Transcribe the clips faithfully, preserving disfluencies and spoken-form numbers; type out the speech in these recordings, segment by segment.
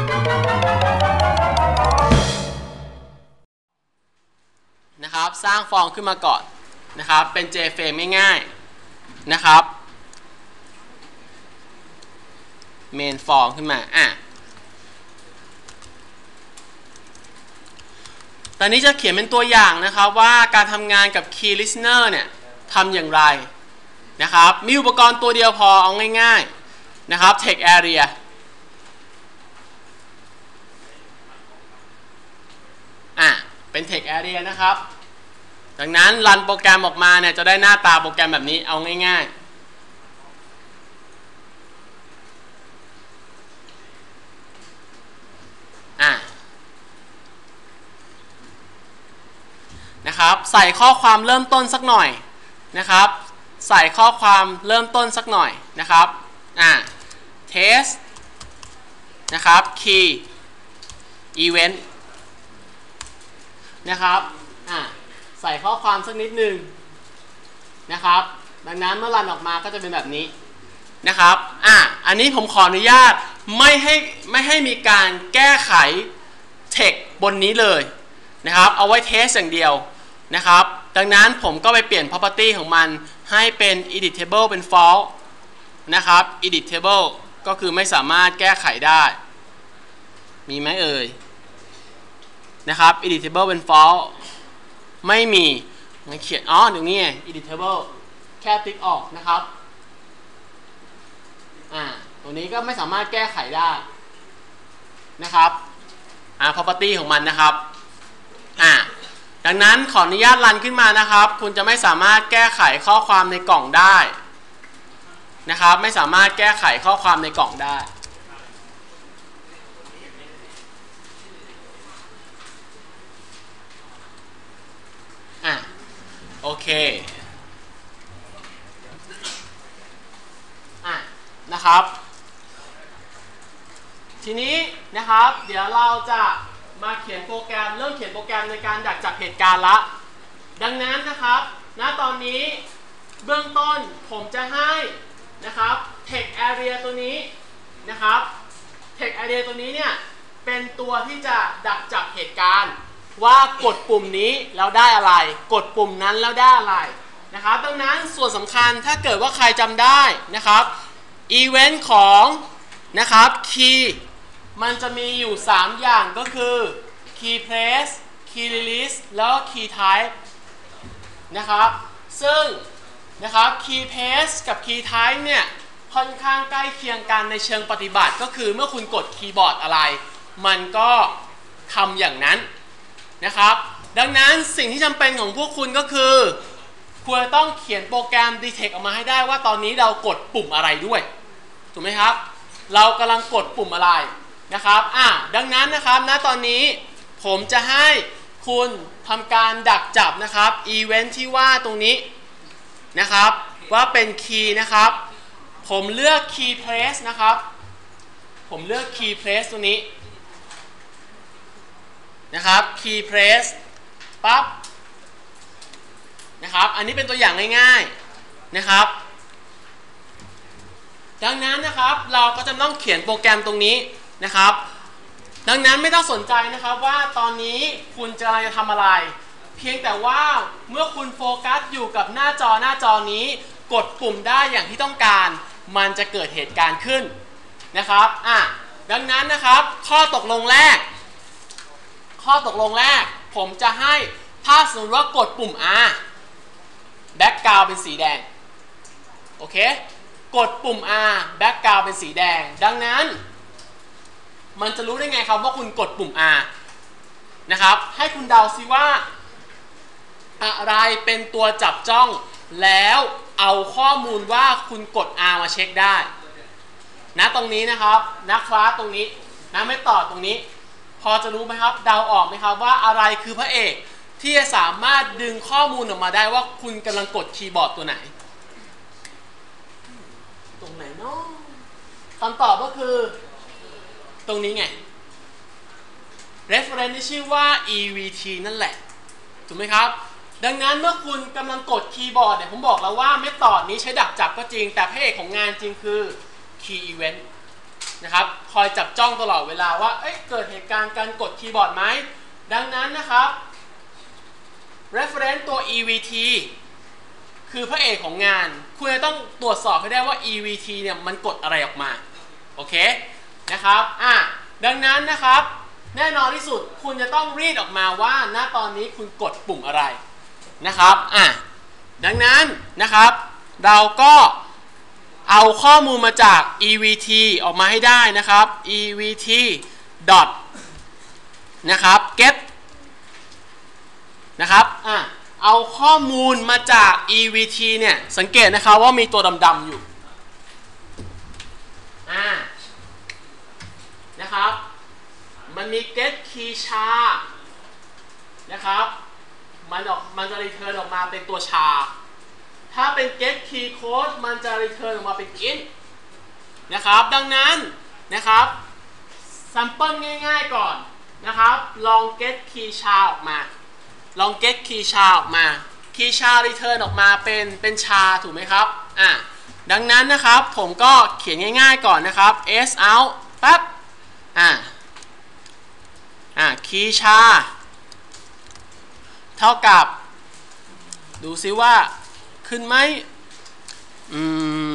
นะครับสร้างฟอร์มขึ้นมาก่อนนะครับเป็น J-frame ง่ายๆนะครับ main form ขึ้นมาอ่ะตอนนี้จะเขียนเป็นตัวอย่างนะครับว่าการทำงานกับ key listener เนี่ยทำอย่างไรนะครับมีอุปกรณ์ตัวเดียวพอเอาง่ายๆนะครับ text area อ่ะเป็น text area นะครับดังนั้นรันโปรแกรมออกมาเนี่ยจะได้หน้าตาโปรแกรมแบบนี้เอาง่ายๆอ่ะนะครับใส่ข้อความเริ่มต้นสักหน่อยนะครับใส่ข้อความเริ่มต้นสักหน่อยนะครับอ่ะ test นะครับ key event นะครับอ่ะใส่ข้อความสักนิดหนึ่งนะครับดังนั้นเมื่อรันออกมาก็จะเป็นแบบนี้นะครับอ่ะอันนี้ผมขออนุญาตไม่ให้ไม่ให้มีการแก้ไข text บนนี้เลยนะครับเอาไว้เทสอย่างเดียวนะครับดังนั้นผมก็ไปเปลี่ยน property ของมันให้เป็น editable เป็น false นะครับ editable ก็คือไม่สามารถแก้ไขได้มีไหมเอ่ยนะครับ editable เป็น false ไม่มีงั้นเขียนอ๋อตรงนี้ไง editable แค่ติ๊กออกนะครับอ่าตรงนี้ก็ไม่สามารถแก้ไขได้นะครับอ่า property ของมันนะครับอ่าดังนั้นขออนุญาตรันขึ้นมานะครับคุณจะไม่สามารถแก้ไขข้อความในกล่องได้นะครับไม่สามารถแก้ไขข้อความในกล่องได้อ่ะโอเคอ่ะนะครับทีนี้นะครับเดี๋ยวเราจะมาเขียนโปรแกรมเริ่มเขียนโปรแกรมในการดักจับเหตุการณ์ละดังนั้นนะครับณตอนนี้เบื้องต้นผมจะให้นะครับ text area ตัวนี้นะครับ text area ตัวนี้เนี่ยเป็นตัวที่จะดักจับเหตุการณ์ว่ากดปุ่มนี้แล้วได้อะไรกดปุ่มนั้นแล้วได้อะไรนะครับดังนั้นส่วนสำคัญถ้าเกิดว่าใครจำได้นะครับ event ของนะครับ keyมันจะมีอยู่สามอย่างก็คือ key press key release แล้วก็ key type นะครับซึ่งนะครับ key press กับ key type เนี่ยค่อนข้างใกล้เคียงกันในเชิงปฏิบัติก็คือเมื่อคุณกดคีย์บอร์ดอะไรมันก็ทำอย่างนั้นนะครับดังนั้นสิ่งที่จำเป็นของพวกคุณก็คือควรต้องเขียนโปรแกรม detect ออกมาให้ได้ว่าตอนนี้เรากดปุ่มอะไรด้วยถูกไหมครับเรากำลังกดปุ่มอะไรนะครับอ่ะดังนั้นนะครับณตอนนี้ผมจะให้คุณทำการดักจับนะครับอีเวนท์ที่ว่าตรงนี้นะครับว่าเป็นคีย์นะครับผมเลือก key press นะครับผมเลือก key press ตัวนี้นะครับ key press ปั๊บนะครับอันนี้เป็นตัวอย่างง่ายๆนะครับดังนั้นนะครับเราก็จะต้องเขียนโปรแกรมตรงนี้นะครับดังนั้นไม่ต้องสนใจนะครับว่าตอนนี้คุณจะทำอะไรเพียงแต่ว่าเมื่อคุณโฟกัสอยู่กับหน้าจอหน้าจอนี้กดปุ่มได้อย่างที่ต้องการมันจะเกิดเหตุการณ์ขึ้นนะครับอ่ะดังนั้นนะครับข้อตกลงแรกข้อตกลงแรกผมจะให้ถ้าสมมติว่ากดปุ่ม R background เป็นสีแดงโอเคกดปุ่ม R background เป็นสีแดงดังนั้นมันจะรู้ได้ไงครับว่าคุณกดปุ่ม R นะครับให้คุณเดาซิว่าอะไรเป็นตัวจับจ้องแล้วเอาข้อมูลว่าคุณกด R มาเช็คได้นะตรงนี้นะครับนะคลาสตรงนี้นะไม่ต่อตรงนี้พอจะรู้ไหมครับเดาออกไหมครับว่าอะไรคือพระเอกที่จะสามารถดึงข้อมูลออกมาได้ว่าคุณกำลังกดคีย์บอร์ดตัวไหนตรงไหนเนาะคำตอบก็คือตรงนี้ไง reference ที่ชื่อว่า อี วี ที นั่นแหละถูกไหมครับดังนั้นเมื่อคุณกำลังกดคีย์บอร์ดเนี่ยผมบอกแล้วว่าเมธอดนี้ใช้ดักจับก็จริงแต่พระเอกของงานจริงคือ key event นะครับคอยจับจ้องตลอดเวลาว่าเอ้ยเกิดเหตุการณ์การกดคีย์บอร์ดไหมดังนั้นนะครับ reference ตัว อี วี ที คือพระเอกของงานคุณจะต้องตรวจสอบให้ได้ว่า อี วี ที เนี่ยมันกดอะไรออกมาโอเคนะครับอ่ะดังนั้นนะครับแน่นอนที่สุดคุณจะต้องรีดออกมาว่าณตอนนี้คุณกดปุ่มอะไรนะครับอ่ะดังนั้นนะครับเราก็เอาข้อมูลมาจาก อี วี ที ออกมาให้ได้นะครับ อี วี ที dot นะครับ get นะครับอ่ะเอาข้อมูลมาจาก อี วี ที เนี่ยสังเกตนะครับว่ามีตัวดำๆอยู่อ่านะครับมันมี get key char นะครับมันออกมันจะ return ออกมาเป็นตัว char ถ้าเป็น get key code มันจะ return ออกมาเป็น int นะครับดังนั้นนะครับ sample ง่ายๆก่อนนะครับลอง get key char ออกมาลอง get key char ออกมา key char return ออกมาเป็นเป็น char ถูกไหมครับอ่ะดังนั้นนะครับผมก็เขียนง่ายๆก่อนนะครับ s out ปั๊บอ่ะอ่ะ key char เท่ากับดูซิว่าขึ้นไหมอืม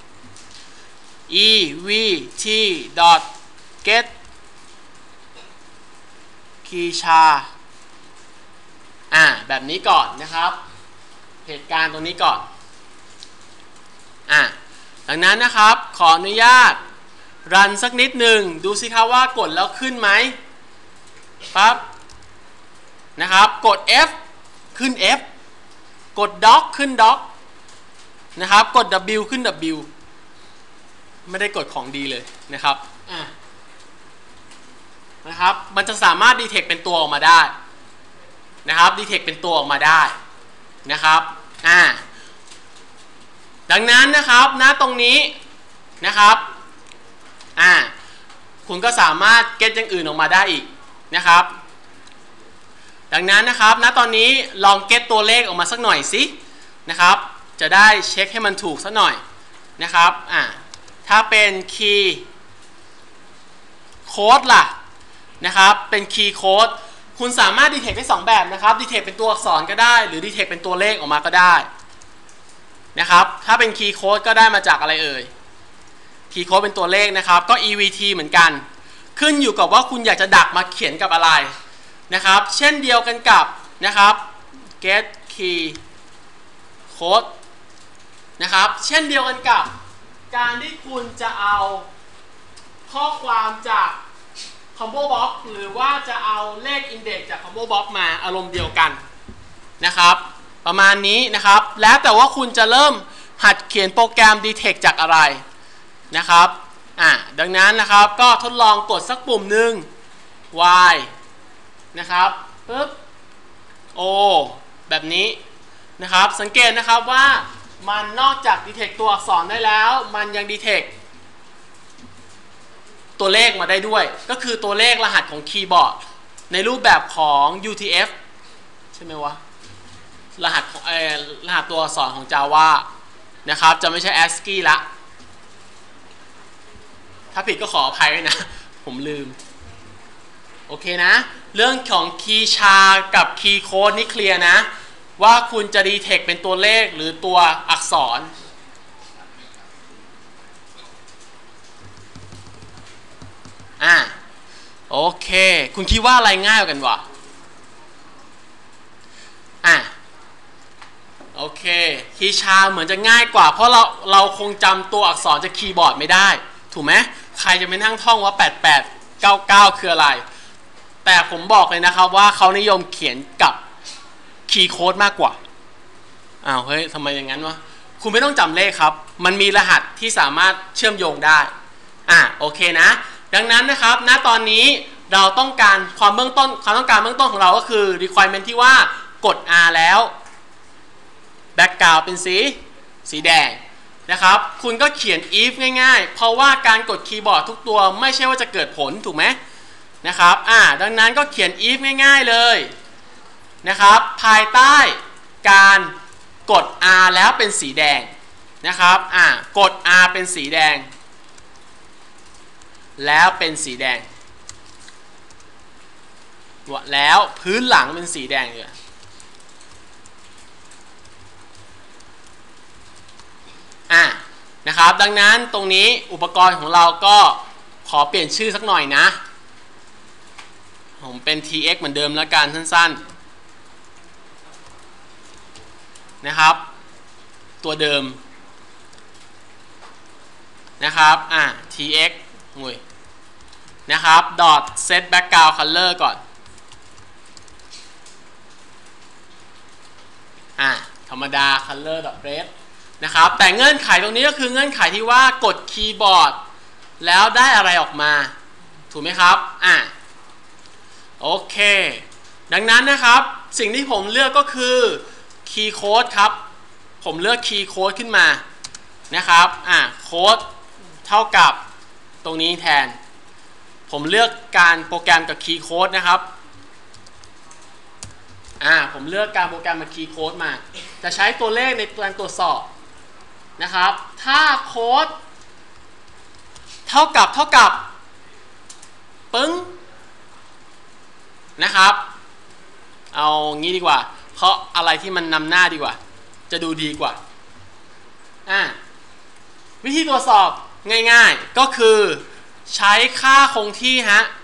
e v t dot get key char อ่าแบบนี้ก่อนนะครับเหตุการณ์ตรงนี้ก่อนอ่าดังนั้นนะครับขออนุญาตรันสักนิดหนึ่งดูสิครับว่ากดแล้วขึ้นไหมปั๊บนะครับกด F ขึ้น F กด Dock ขึ้น Dock นะครับกด W ขึ้น W ไม่ได้กดของดีเลยนะครับอ่านะครับมันจะสามารถ detect เป็นตัวออกมาได้นะครับ detect เป็นตัวออกมาได้นะครับอ่าดังนั้นนะครับณตรงนี้นะครับอ่าคุณก็สามารถ get อย่างอื่นออกมาได้อีกนะครับดังนั้นนะครับณตอนนี้ลอง get ตัวเลขออกมาสักหน่อยสินะครับจะได้เช็คให้มันถูกสักหน่อยนะครับอ่าถ้าเป็น key code ล่ะนะครับเป็น key code คุณสามารถ detect ได้สองแบบนะครับ detect เป็นตัวอักษรก็ได้หรือ detect เป็นตัวเลขออกมาก็ได้นะครับถ้าเป็น key code ก็ได้มาจากอะไรเอ่ย key code เป็นตัวเลขนะครับก็ อี วี ที เหมือนกันขึ้นอยู่กับว่าคุณอยากจะดักมาเขียนกับอะไรนะครับเช่นเดียวกันกับนะครับ get key code นะครับเช่นเดียวกันกับการที่คุณจะเอาข้อความจาก combo box หรือว่าจะเอาเลข index จาก combo box มาอารมณ์เดียวกันนะครับประมาณนี้นะครับแล้วแต่ว่าคุณจะเริ่มหัดเขียนโปรแกรม detect จากอะไรนะครับอ่ะดังนั้นนะครับก็ทดลองกดสักปุ่มหนึ่ง y นะครับปึ๊บ o แบบนี้นะครับสังเกตนะครับว่ามันนอกจาก detect ตัวอักษรได้แล้วมันยัง detect ตัวเลขมาได้ด้วยก็คือตัวเลขรหัสของคีย์บอร์ดในรูปแบบของ ยู ที เอฟ ใช่ไหมวะรหัสของเอ่อรหัสตัวอักษรของ Java นะครับจะไม่ใช่ แอสกี้ ละถ้าผิดก็ขออภัยด้วยนะผมลืมโอเคนะเรื่องของ key char กับ key code นี่เคลียร์นะว่าคุณจะ detect เป็นตัวเลขหรือตัวอักษรอ่ะโอเคคุณคิดว่าอะไรง่ายกว่ากันวะอ่ะโอเค key char เหมือนจะง่ายกว่าเพราะเราเราคงจำตัวอักษรจากคีย์บอร์ดไม่ได้ถูกไหมใครจะไปนั่งท่องว่าแปด แปด เก้า เก้าคืออะไรแต่ผมบอกเลยนะครับว่าเขานิยมเขียนกับคีย์โค้ดมากกว่าอ้าวเฮ้ยทำไมอย่างนั้นวะคุณไม่ต้องจำเลขครับมันมีรหัสที่สามารถเชื่อมโยงได้อ่ะโอเคนะดังนั้นนะครับณตอนนี้เราต้องการความเบื้องต้นความต้องการเบื้องต้นของเราก็คือ requirement ที่ว่ากด R แล้ว background เป็นสีสีแดงนะครับคุณก็เขียน if ง่ายๆเพราะว่าการกดคีย์บอร์ดทุกตัวไม่ใช่ว่าจะเกิดผลถูกไหมนะครับอ่าดังนั้นก็เขียน if ง่ายๆเลยนะครับภายใต้การกด R แล้วเป็นสีแดงนะครับอ่ากด R เป็นสีแดงแล้วเป็นสีแดงแล้วพื้นหลังเป็นสีแดงเลยอ่ะนะครับดังนั้นตรงนี้อุปกรณ์ของเราก็ขอเปลี่ยนชื่อสักหน่อยนะผมเป็น ที เอ็กซ์ เหมือนเดิมแล้วกันสั้นๆนะครับตัวเดิมนะครับอ่ะ ที เอ็กซ์ งุยนะครับ dot set background color ก่อนอ่ะธรรมดา color dot red นะครับแต่เงื่อนไขตรงนี้ก็คือเงื่อนไขที่ว่ากดคีย์บอร์ดแล้วได้อะไรออกมาถูกไหมครับอ่ะโอเคดังนั้นนะครับสิ่งที่ผมเลือกก็คือคีย์โค้ดครับผมเลือกคีย์โค้ดขึ้นมานะครับอ่ะโค้ดเท่ากับตรงนี้แทนผมเลือกการโปรแกรมกับคีย์โค้ดนะครับอ่าผมเลือกการโปรแกรมกับคีย์โค้ดมาจะใช้ตัวเลขในการตรวจสอบนะครับถ้าโค้ดเท่ากับเท่ากับปึ้งนะครับเอางี้ดีกว่าเพราะอะไรที่มันนำหน้าดีกว่าจะดูดีกว่าอ่าวิธีตรวจสอบง่ายๆก็คือใช้ค่าคงที่ฮะ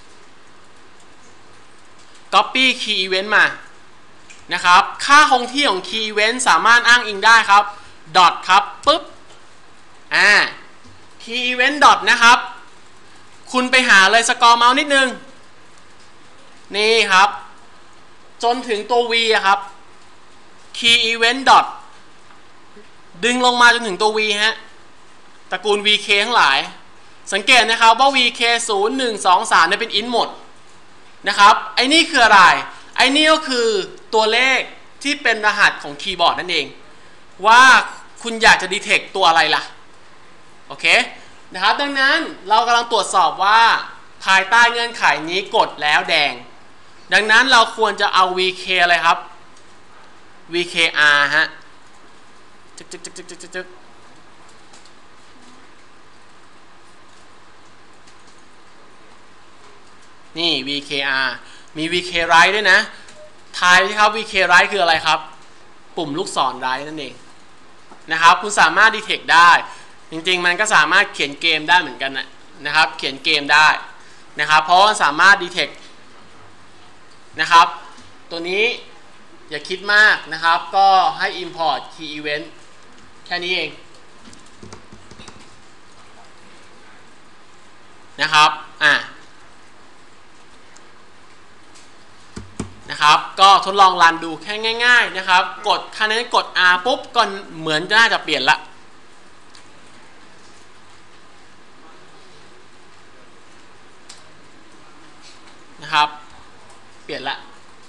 copy key event มานะครับค่าคงที่ของ key event สามารถอ้างอิงได้ครับ dot ครับปึ๊บอ่า key event dot นะครับคุณไปหาเลยสกอร์เมาส์นิดนึงนี่ครับจนถึงตัว v ครับ key event dot ดึงลงมาจนถึงตัว v ฮะตระกูล vk ทั้งหลายสังเกตนะครับว่า vk ศูนย์ หนึ่ง สอง สามเนี่ยเป็น int หมดนะครับไอ้นี่คืออะไรไอ้นี่ก็คือตัวเลขที่เป็นรหัสของคีย์บอร์ดนั่นเองว่าคุณอยากจะ detect ตัวอะไรล่ะโอเคนะครับดังนั้นเรากำลังตรวจสอบว่าภายใต้เงื่อนไขนี้กดแล้วแดงดังนั้นเราควรจะเอา vk อะไรครับ vkr ฮะจึ๊กจึ๊กจึ๊กจึ๊กจึ๊กจึ๊กนี่ vkr มี vk right ด้วยนะทายสิครับ vk right คืออะไรครับปุ่มลูกศร right นั่นเองนะครับคุณสามารถ detect ได้จริงๆมันก็สามารถเขียนเกมได้เหมือนกันนะครับเขียนเกมได้นะครับเพราะสามารถ detect นะครับตัวนี้อย่าคิดมากนะครับก็ให้ import key event แค่นี้เองนะครับอ่ะนะครับก็ทดลองรันดูแค่ง่ายๆนะครับกดคะแนนกด R ปุ๊บก็เหมือนน่าจะเปลี่ยนละนะครับเปลี่ยนละ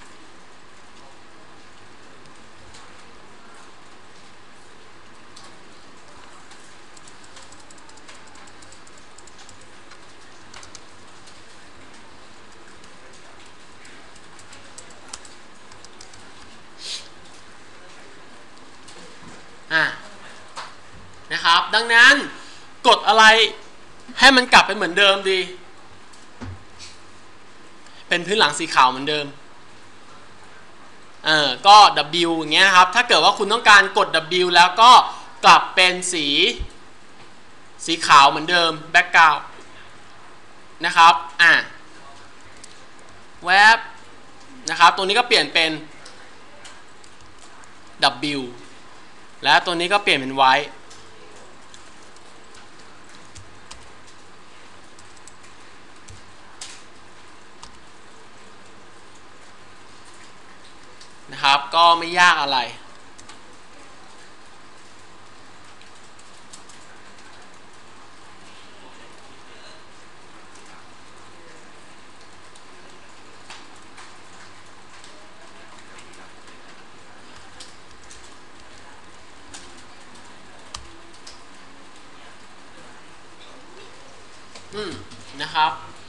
นะครับดังนั้นกดอะไรให้มันกลับไปเหมือนเดิมดีเป็นพื้นหลังสีขาวเหมือนเดิมเออก็ W อย่างเงี้ยครับถ้าเกิดว่าคุณต้องการกด W แล้วก็กลับเป็นสีสีขาวเหมือนเดิม background นะครับอ่ะแวบนะครับตัวนี้ก็เปลี่ยนเป็น W และตัวนี้ก็เปลี่ยนเป็น white นะครับก็ไม่ยากอะไรอืมนะครับ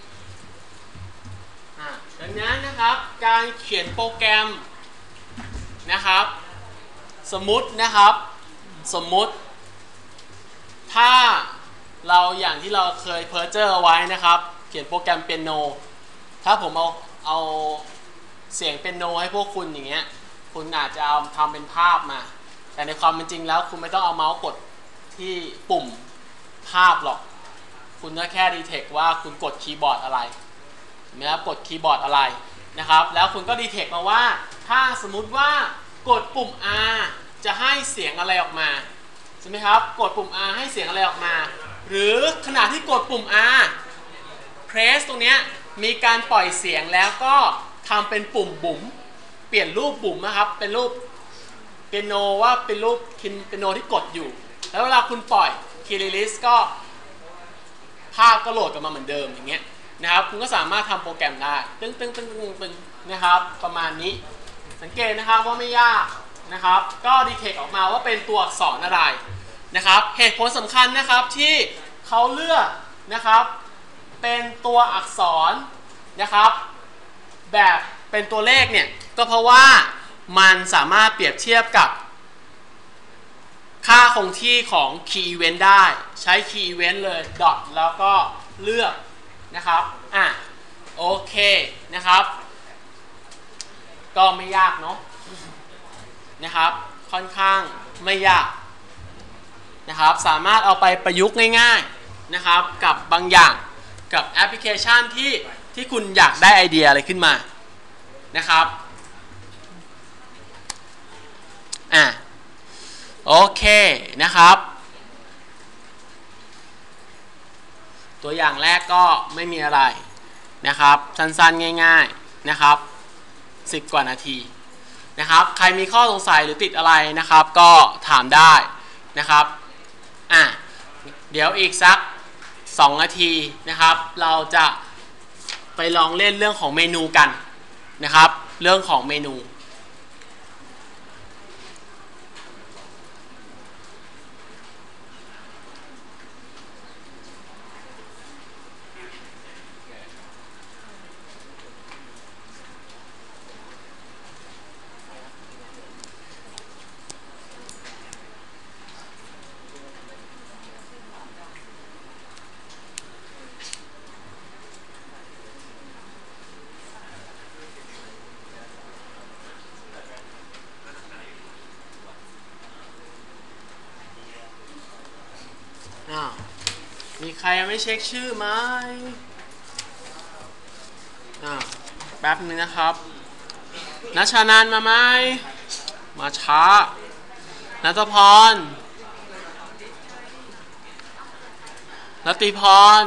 ดังนั้นนะครับการเขียนโปรแกรมนะครับสมมุตินะครับสมมุติถ้าเราอย่างที่เราเคยเพ้อเจ้อไว้นะครับเขียนโปรแกรมเปียโนถ้าผมเอาเอาเสียงเปียโนให้พวกคุณอย่างเงี้ยคุณอาจจะเอาทำเป็นภาพมาแต่ในความเป็นจริงแล้วคุณไม่ต้องเอาเมาส์กดที่ปุ่มภาพหรอกคุณก็แค่ดีเทคว่าคุณกดคีย์บอร์ดอะไรนะครับกดคีย์บอร์ดอะไรนะครับแล้วคุณก็ดีเทคมาว่าถ้าสมมุติว่ากดปุ่ม R จะให้เสียงอะไรออกมาใช่ไหมครับกดปุ่ม R ให้เสียงอะไรออกมาหรือขณะที่กดปุ่ม R press ตรงเนี้ยมีการปล่อยเสียงแล้วก็ทำเป็นปุ่มบุ๋มเปลี่ยนรูปบุ๋มนะครับเป็นรูปเปียโนว่าเป็นรูปคินเปียโนที่กดอยู่แล้วเวลาคุณปล่อย key release ก็ภาพก็โหลดกลับมาเหมือนเดิมอย่างเงี้ยนะครับคุณก็สามารถทำโปรแกรมได้ตึ้งตึ้งตึ้งตึ้งตึ้งนะครับประมาณนี้สังเกตนะครับว่าไม่ยากนะครับก็ดีเทคออกมาว่าเป็นตัวอักษรอะไรนะครับเหตุผลสำคัญนะครับที่เขาเลือกนะครับเป็นตัวอักษรนะครับแบบเป็นตัวเลขเนี่ยก็เพราะว่ามันสามารถเปรียบเทียบกับค่าคงที่ของ key event ได้ใช้ key event เลย dot แล้วก็เลือกนะครับอ่ะโอเคนะครับก็ไม่ยากเนาะนะครับค่อนข้างไม่ยากนะครับสามารถเอาไปประยุกต์ง่ายๆนะครับกับบางอย่างกับแอปพลิเคชันที่ที่คุณอยากได้ไอเดียอะไรขึ้นมานะครับอ่ะโอเคนะครับตัวอย่างแรกก็ไม่มีอะไรนะครับสั้นๆง่ายๆนะครับสิบกว่านาทีนะครับใครมีข้อสงสัยหรือติดอะไรนะครับก็ถามได้นะครับอ่ะเดี๋ยวอีกสักสองนาทีนะครับเราจะไปลองเล่นเรื่องของเมนูกันนะครับเรื่องของเมนูมีใครยังไม่เช็คชื่อไหมอ่าแป๊บนึงนะครับณชานานมาไหมมาช้าณัฐพรรัตติพร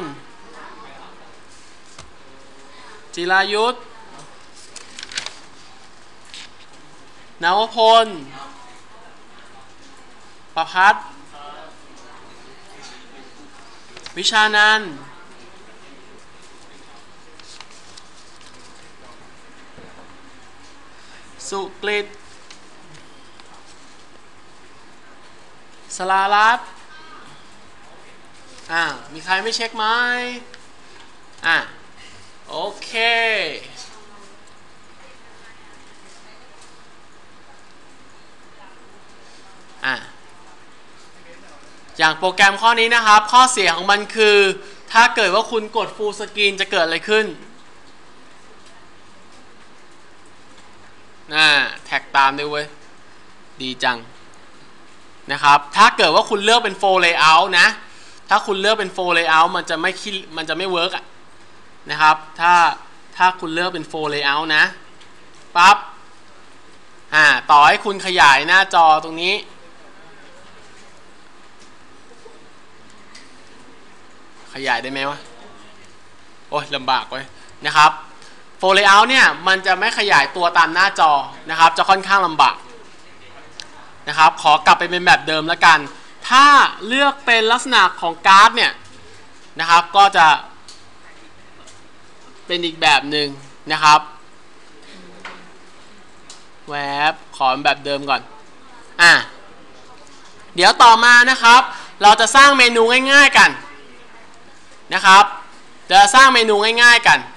จิรายุทธนวพลประภัสวิชานันท์สุกฤตสลารัตน์อ่ามีใครไม่เช็คไหมอ่ะโอเคอ่ะอย่างโปรแกรมข้อนี้นะครับข้อเสียของมันคือถ้าเกิดว่าคุณกด Full Screen จะเกิดอะไรขึ้นน่าแท็กตามด้วยเว้ยดีจังนะครับถ้าเกิดว่าคุณเลือกเป็น Full Layout นะถ้าคุณเลือกเป็น Full Layout มันจะไม่คิดมันจะไม่เวิร์กอ่ะนะครับถ้าถ้าคุณเลือกเป็น Full Layout นะปั๊บอ่าต่อให้คุณขยายหน้าจอตรงนี้ขยายได้ไหมวะโอ้ยลำบากเว้ยนะครับ Full Layout เนี่ยมันจะไม่ขยายตัวตามหน้าจอนะครับจะค่อนข้างลำบากนะครับขอกลับไปเป็นแบบเดิมแล้วกันถ้าเลือกเป็นลักษณะของการ์ดเนี่ยนะครับก็จะเป็นอีกแบบหนึ่งนะครับแวบขอแบบเดิมก่อนอ่ะเดี๋ยวต่อมานะครับเราจะสร้างเมนูง่ายๆกันนะครับจะสร้างเมนูง่ายๆกัน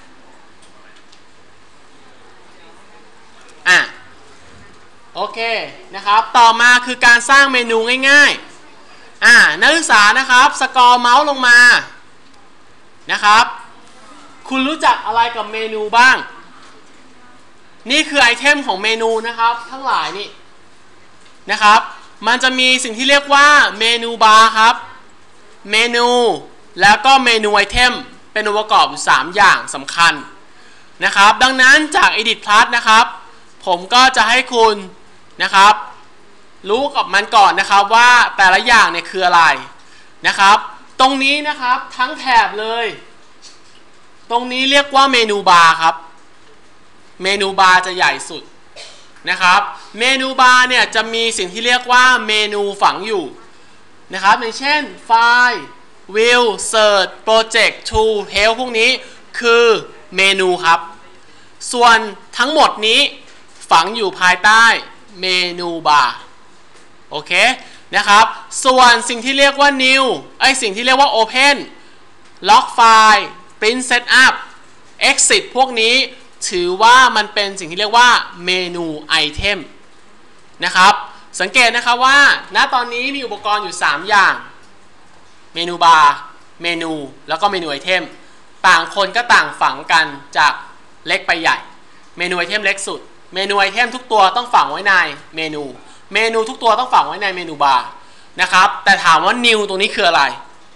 อ่ะโอเคนะครับต่อมาคือการสร้างเมนูง่ายๆอ่านักศึกษานะครับสกอร์เมาส์ลงมานะครับคุณรู้จักอะไรกับเมนูบ้างนี่คือไอเทมของเมนูนะครับทั้งหลายนี่นะครับมันจะมีสิ่งที่เรียกว่าเมนูบาร์ครับเมนูแล้วก็เมนูไอเทมเป็นองค์ประกอบอยู่สามอย่างสำคัญนะครับดังนั้นจาก Edit Plus นะครับผมก็จะให้คุณนะครับรู้กับมันก่อนนะครับว่าแต่ละอย่างเนี่ยคืออะไรนะครับตรงนี้นะครับทั้งแถบเลยตรงนี้เรียกว่าเมนูบาร์ครับเมนูบาร์จะใหญ่สุดนะครับเมนูบาร์เนี่ยจะมีสิ่งที่เรียกว่าเมนูฝังอยู่นะครับอย่างเช่นไฟล์ View Search Project Tool Help พวกนี้คือเมนูครับส่วนทั้งหมดนี้ฝังอยู่ภายใต้เมนูบาร์โอเคนะครับส่วนสิ่งที่เรียกว่า New ไอสิ่งที่เรียกว่า Open Lock File Print Setup Exit พวกนี้ถือว่ามันเป็นสิ่งที่เรียกว่าเมนูไอเทมนะครับสังเกตนะครับว่าณตอนนี้มีอุปกรณ์อยู่สามอย่างเมนูบาร์เมนูแล้วก็เมนูไอเทมต่างคนก็ต่างฝังกันจากเล็กไปใหญ่เมนูไอเทมเล็กสุดเมนูไอเทมทุกตัวต้องฝังไว้ในเมนูเมนูทุกตัวต้องฝังไว้ในเมนูบาร์นะครับแต่ถามว่า new ตรงนี้คืออะไร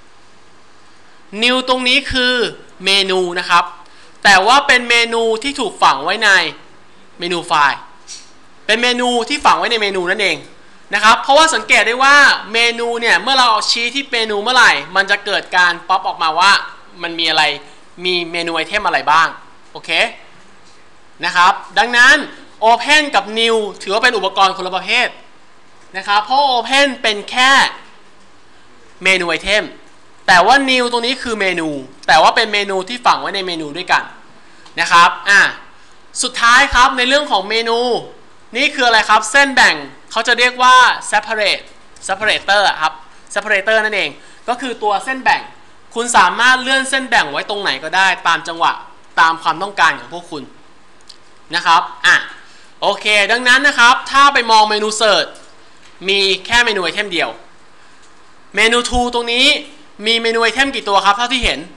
new ตรงนี้คือเมนูนะครับแต่ว่าเป็นเมนูที่ถูกฝังไว้ในเมนูไฟล์เป็นเมนูที่ฝังไว้ในเมนูนั่นเองนะครับเพราะว่าสังเกตได้ว่าเมนูเนี่ยเมื่อเราชี้ที่เมนูเมื่อไหร่มันจะเกิดการป๊อปออกมาว่ามันมีอะไรมีเมนูไอเทมอะไรบ้างโอเคนะครับดังนั้น Open กับ New ถือว่าเป็นอุปกรณ์คนละประเภทนะครับเพราะ Open เป็นแค่เมนูไอเทมแต่ว่า New ตรงนี้คือเมนูแต่ว่าเป็นเมนูที่ฝังไว้ในเมนูด้วยกันนะครับอ่ะสุดท้ายครับในเรื่องของเมนูนี่คืออะไรครับเส้นแบ่งเขาจะเรียกว่า separate separator ครับ separator นั่นเองก็คือตัวเส้นแบ่งคุณสามารถเลื่อนเส้นแบ่งไว้ตรงไหนก็ได้ตามจังหวะตามความต้องการของพวกคุณนะครับอ่ะโอเคดังนั้นนะครับถ้าไปมองเมนู Search มีแค่เมนูไอเทมเดียวเมนู Tool ตรงนี้มีเมนูไอเทมกี่ตัวครับเท่าที่เห็น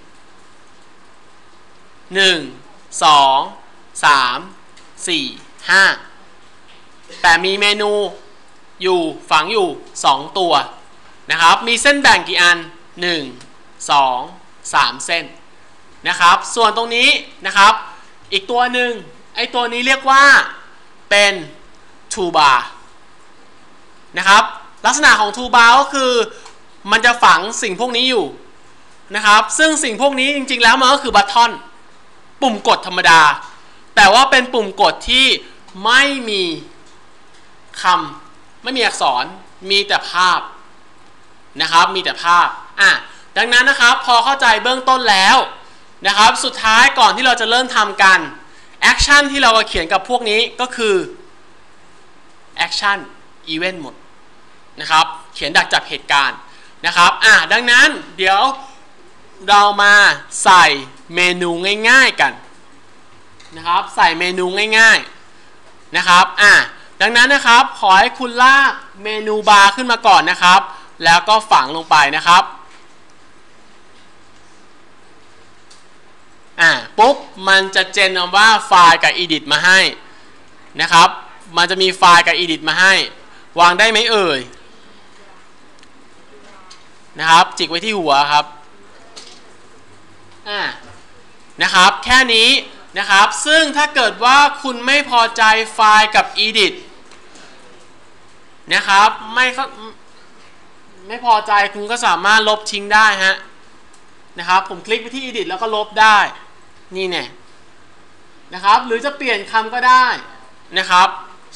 หนึ่ง สอง สาม สี่ ห้าแต่มีเมนูอยู่ฝังอยู่สองตัวนะครับมีเส้นแบ่งกี่อันหนึ่ง สอง สามเส้นนะครับส่วนตรงนี้นะครับอีกตัวหนึ่งไอตัวนี้เรียกว่าเป็น toolbar นะครับลักษณะของ toolbar ก็คือมันจะฝังสิ่งพวกนี้อยู่นะครับซึ่งสิ่งพวกนี้จริงๆแล้วมันก็คือบัตทอนปุ่มกดธรรมดาแต่ว่าเป็นปุ่มกดที่ไม่มีคำไม่มีอักษรมีแต่ภาพนะครับมีแต่ภาพอ่ะดังนั้นนะครับพอเข้าใจเบื้องต้นแล้วนะครับสุดท้ายก่อนที่เราจะเริ่มทำกันแอคชั่นที่เราเขียนกับพวกนี้ก็คือแอคชั่นอีเวนต์หมดนะครับเขียนดักจับเหตุการณ์นะครับอ่ะดังนั้นเดี๋ยวเรามาใส่เมนูง่ายๆกันนะครับใส่เมนูง่ายๆนะครับอ่ะดังนั้นนะครับขอให้คุณลากเมนูบาร์ขึ้นมาก่อนนะครับแล้วก็ฝังลงไปนะครับอ่ะปุ๊บมันจะเจนว่าไฟล์กับ edit มาให้นะครับมันจะมีไฟล์กับ edit มาให้วางได้ไหมเอ่ยนะครับจิกไว้ที่หัวครับอ่ะนะครับแค่นี้นะครับซึ่งถ้าเกิดว่าคุณไม่พอใจไฟล์กับ edit นะครับไม่ไม่พอใจคุณก็สามารถลบทิ้งได้ฮะนะครับผมคลิกไปที่ edit แล้วก็ลบได้นี่แน่นะครับหรือจะเปลี่ยนคำก็ได้นะครับ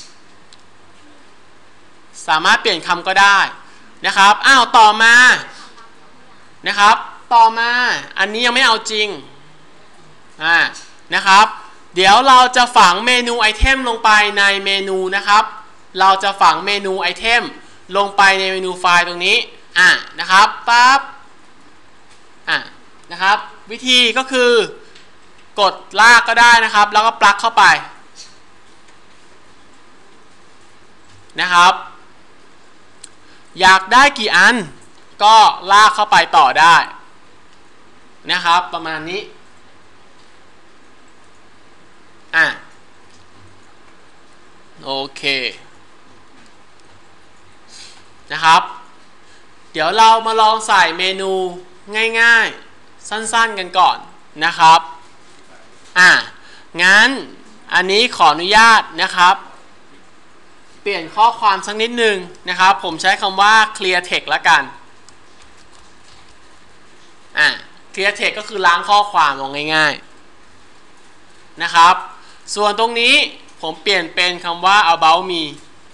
สามารถเปลี่ยนคำก็ได้นะครับอ้าวต่อมานะครับต่อมาอันนี้ยังไม่เอาจริงอ่านะครับเดี๋ยวเราจะฝังเมนูไอเทมลงไปในเมนูนะครับเราจะฝังเมนูไอเทมลงไปในเมนูไฟล์ตรงนี้อ่ะนะครับปั๊บอ่ะนะครับวิธีก็คือกดลากก็ได้นะครับแล้วก็ปลั๊กเข้าไปนะครับอยากได้กี่อันก็ลากเข้าไปต่อได้นะครับประมาณนี้อ่ะโอเคนะครับเดี๋ยวเรามาลองใส่เมนูง่ายๆสั้นๆกันก่อนนะครับอ่ะงั้นอันนี้ขออนุญาตนะครับเปลี่ยนข้อความสักนิดนึงนะครับผมใช้คำว่า clear text ละกันอ่ะ clear text ก็คือล้างข้อความลงง่ายๆนะครับส่วนตรงนี้ผมเปลี่ยนเป็นคำว่า about me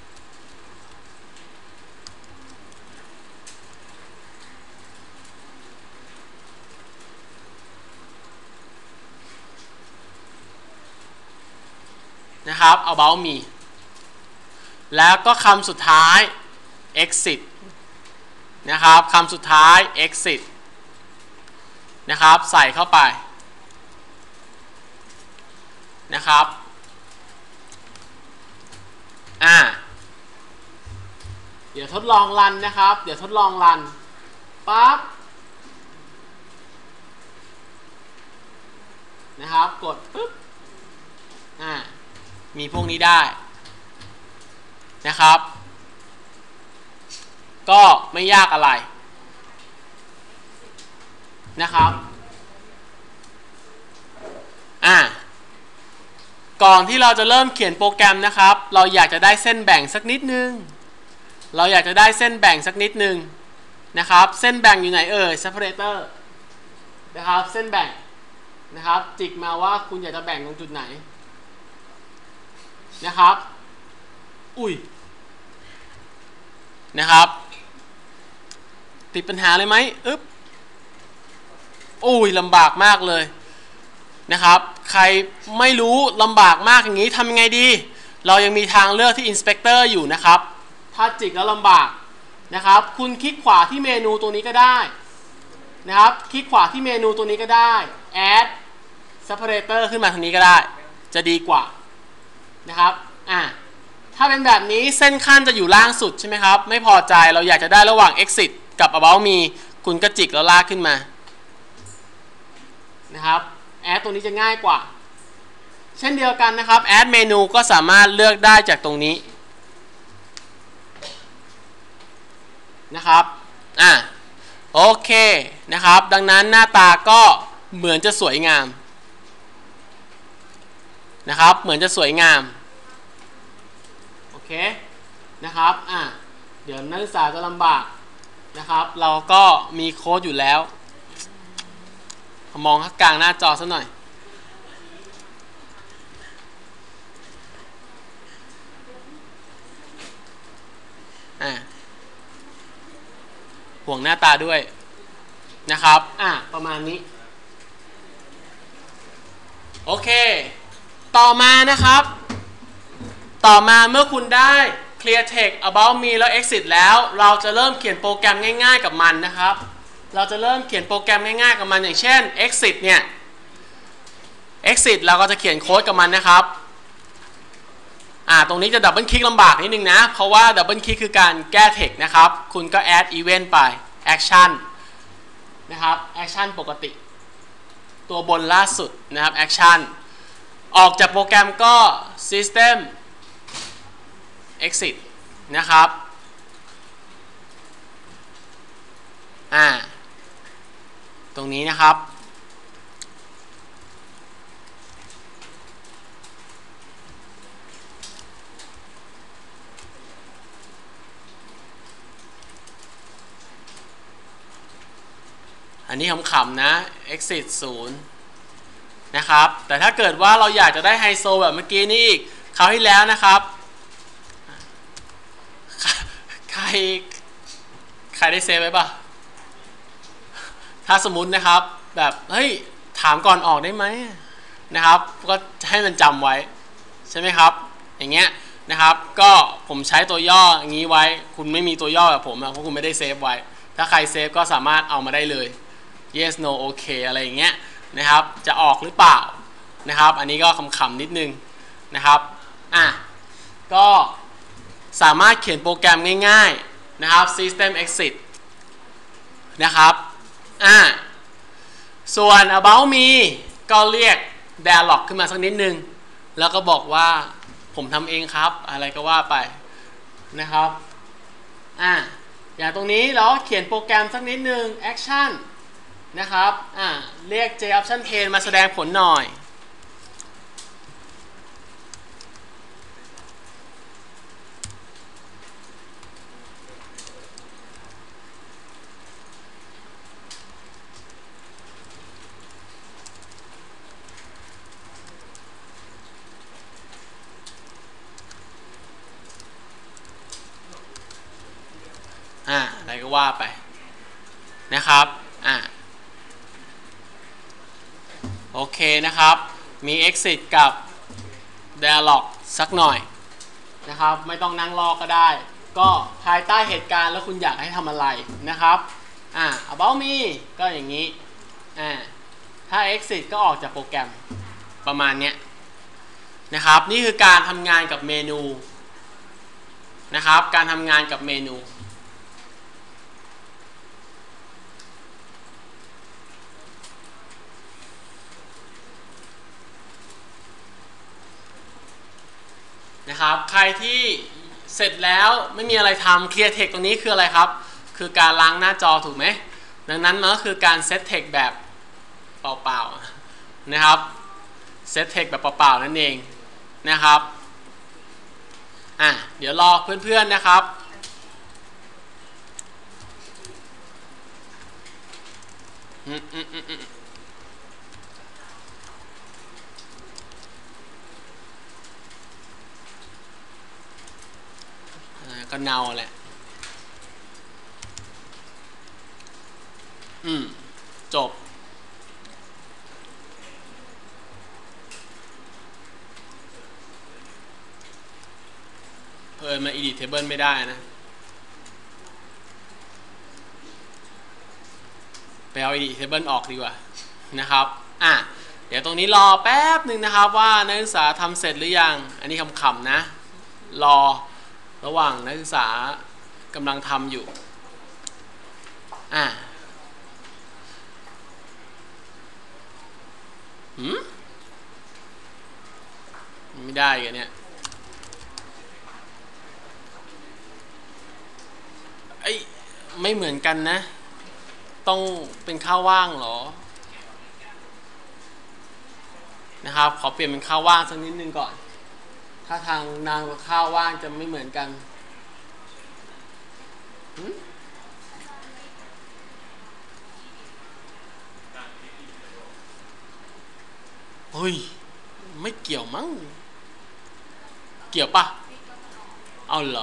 นะครับ about me แล้วก็คำสุดท้าย exit นะครับคำสุดท้าย exit นะครับใส่เข้าไปนะครับอ่าเดี๋ยวทดลองรันนะครับเดี๋ยวทดลองรันปั๊บนะครับกดปึ๊บอ่ามีพวกนี้ได้นะครับก็ไม่ยากอะไรนะครับอ่าก่อนที่เราจะเริ่มเขียนโปรแกรมนะครับเราอยากจะได้เส้นแบ่งสักนิดนึงเราอยากจะได้เส้นแบ่งสักนิดนึงนะครับเส้นแบ่งอยู่ไหนเอ่ย separator นะครับเส้นแบ่งนะครับจิกมาว่าคุณอยากจะแบ่งตรงจุดไหนนะครับอุ้ยนะครับติดปัญหาเลยไหมอึ๊บอุ้ยลำบากมากเลยนะครับใครไม่รู้ลำบากมากอย่างนี้ทำยังไงดีเรายังมีทางเลือกที่ Inspector อยู่นะครับถ้าจิกแล้วลำบากนะครับคุณคลิกขวาที่เมนูตัวนี้ก็ได้นะครับคลิกขวาที่เมนูตัวนี้ก็ได้ Add Separator ขึ้นมาทางนี้ก็ได้จะดีกว่านะครับอ่ะถ้าเป็นแบบนี้เส้นขั้นจะอยู่ล่างสุดใช่ไหมครับไม่พอใจเราอยากจะได้ระหว่าง exit กับ about me คุณก็จิกแล้วลากขึ้นมานะครับแอดตัวนี้จะง่ายกว่าเช่นเดียวกันนะครับแอดเมนูก็สามารถเลือกได้จากตรงนี้นะครับอ่ะโอเคนะครับดังนั้นหน้าตาก็เหมือนจะสวยงามนะครับเหมือนจะสวยงามโอเคนะครับอ่ะเดี๋ยวนักศึกษาจะลำบากนะครับเราก็มีโค้ดอยู่แล้วมองข้างกลางหน้าจอซะหน่อยอ่ะห่วงหน้าตาด้วยนะครับอ่ะประมาณนี้โอเคต่อมานะครับต่อมาเมื่อคุณได้ clear text about me แล้ว exit แล้วเราจะเริ่มเขียนโปรแกรมง่ายๆกับมันนะครับเราจะเริ่มเขียนโปรแกรมง่ายๆกับมันอย่างเช่น exit เนี่ย exit เราก็จะเขียนโค้ดกับมันนะครับอ่าตรงนี้จะดับเบิลคลิกลำบากนิดนึงนะเพราะว่าดับเบิลคลิกคือการแก้ text นะครับคุณก็ add event ไป action นะครับ action ปกติตัวบนล่าสุดนะครับ action ออกจากโปรแกรมก็ system exit นะครับอ่าตรงนี้นะครับอันนี้ขำๆนะ exit ศูนย์นะครับแต่ถ้าเกิดว่าเราอยากจะได้ไฮโซแบบเมื่อกี้นี่อีกคราวที่แล้วนะครับใครใครได้เซฟไว้ป่ะถ้าสมมุตินะครับแบบเฮ้ยถามก่อนออกได้ไหมนะครับก็ให้มันจำไว้ใช่ไหมครับอย่างเงี้ยนะครับก็ผมใช้ตัวย่ออย่างนี้ไว้คุณไม่มีตัวย่อแบบผมเพราะคุณไม่ได้เซฟไว้ถ้าใครเซฟก็สามารถเอามาได้เลย yes no okay อะไรอย่างเงี้ยนะครับจะออกหรือเปล่านะครับอันนี้ก็ขำๆนิดนึงนะครับอ่ะก็สามารถเขียนโปรแกรมง่ายๆนะครับ system exit นะครับอ่าส่วน about me ก็เรียก dialog ขึ้นมาสักนิดนึงแล้วก็บอกว่าผมทำเองครับอะไรก็ว่าไปนะครับอ่าอย่างตรงนี้เราเขียนโปรแกรมสักนิดนึง action นะครับอ่าเรียก JOption Pane มาแสดงผลหน่อยอ่าอะไรก็ว่าไปนะครับอ่าโอเคนะครับมี exit กับ dialog สักหน่อยนะครับไม่ต้องนั่งรอก็ได้ก็ภายใต้เหตุการณ์แล้วคุณอยากให้ทำอะไรนะครับอ่า about me ก็อย่างนี้อ่าถ้า exit ก็ออกจากโปรแกรมประมาณเนี้ยนะครับนี่คือการทำงานกับเมนูนะครับการทำงานกับเมนูนะครับใครที่เสร็จแล้วไม่มีอะไรทำ Clear Text ตรงนี้คืออะไรครับคือการล้างหน้าจอถูกไหมดังนั้นมันก็คือการ Set Text แบบเปล่าๆนะครับ Set Text แบบเปล่าๆนั่นเองนะครับอ่ะเดี๋ยวรอเพื่อนๆนะครับอืมอืมอืมอืมก็เนาแหละอืมจบเพิ่มมา edit table ไม่ได้นะไปเอา edit table ออกดีกว่านะครับอ่ะเดี๋ยวตรงนี้รอแป๊บหนึ่งนะครับว่านักศึกษาทำเสร็จหรือยังอันนี้คำๆนะรอระหว่างนักศึกษากำลังทำอยู่อ่ะหืมไม่ได้กันเนี่ยไอ้ไม่เหมือนกันนะต้องเป็นข้าวว่างเหรอนะครับขอเปลี่ยนเป็นข้าวว่างสักนิดนึงก่อนถ้าทางนางข้าวว่างจะไม่เหมือนกันเฮ้ยไม่เกี่ยวมั้งเกี่ยวปะเอาเหรอ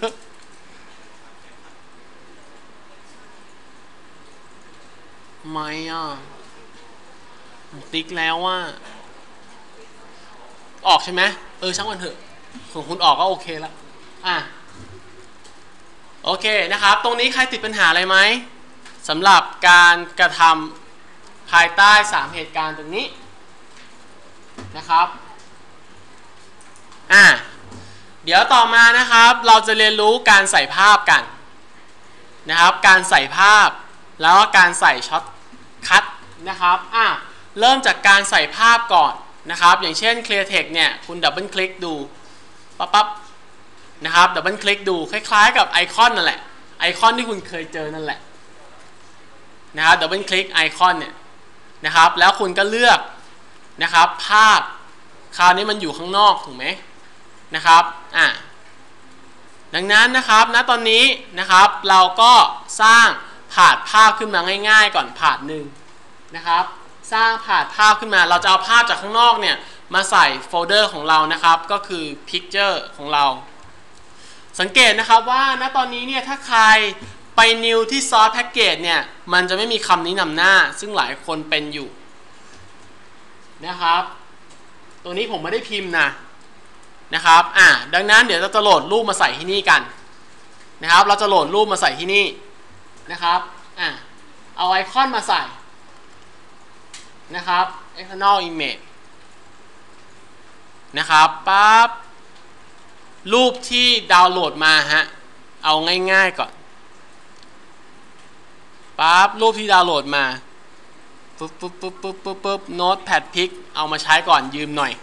ไม่อ่ะติ๊กแล้วว่าออกใช่ไหมเออช่างมันเถอะของคุณออกก็โอเคแล้วอ่ะโอเคนะครับตรงนี้ใครติดปัญหาอะไรไหมสำหรับการกระทำภายใต้สามเหตุการณ์ตรงนี้นะครับอ่ะเดี๋ยวต่อมานะครับเราจะเรียนรู้การใส่ภาพกันนะครับการใส่ภาพแล้วก็การใส่ช็อตคัทนะครับอ่ะเริ่มจากการใส่ภาพก่อนนะครับอย่างเช่น Clear Text เนี่ยคุณดับเบิลคลิกดูปั๊บปั๊บนะครับดับเบิลคลิกดูคล้ายๆกับไอคอนนั่นแหละไอคอนที่คุณเคยเจอนั่นแหละนะครับดับเบิลคลิกไอคอนเนี่ยนะครับแล้วคุณก็เลือกนะครับภาพคราวนี้มันอยู่ข้างนอกถูกไหมนะครับอ่ะดังนั้นนะครับณตอนนี้นะครับเราก็สร้างผาดภาพขึ้นมาง่ายๆก่อนผาดหนึ่งนะครับสร้างผาดภาพขึ้นมาเราจะเอาภาพจากข้างนอกเนี่ยมาใส่โฟลเดอร์ของเรานะครับก็คือ Picture ของเราสังเกตนะครับว่าณตอนนี้เนี่ยถ้าใครไป New ที่ Source Package เนี่ยมันจะไม่มีคำนี้นำหน้าซึ่งหลายคนเป็นอยู่นะครับตัวนี้ผมไม่ได้พิมพ์นะนะครับอ่ะดังนั้นเดี๋ยวเราจะโหลดรูปมาใส่ที่นี่กันนะครับเราจะโหลดรูปมาใส่ที่นี่นะครับอ่ะเอาไอคอนมาใส่นะครับ external image นะครับปั๊บรูปที่ดาวน์โหลดมาฮะเอาง่ายๆก่อนปปั๊บรูปที่ดาวน์โหลดมาปุ๊บปุ๊บปุ๊บปุ๊บปุ๊บปุ๊บโน้ตแพดพิกเอามาใช้ก่อนยืมหน่อย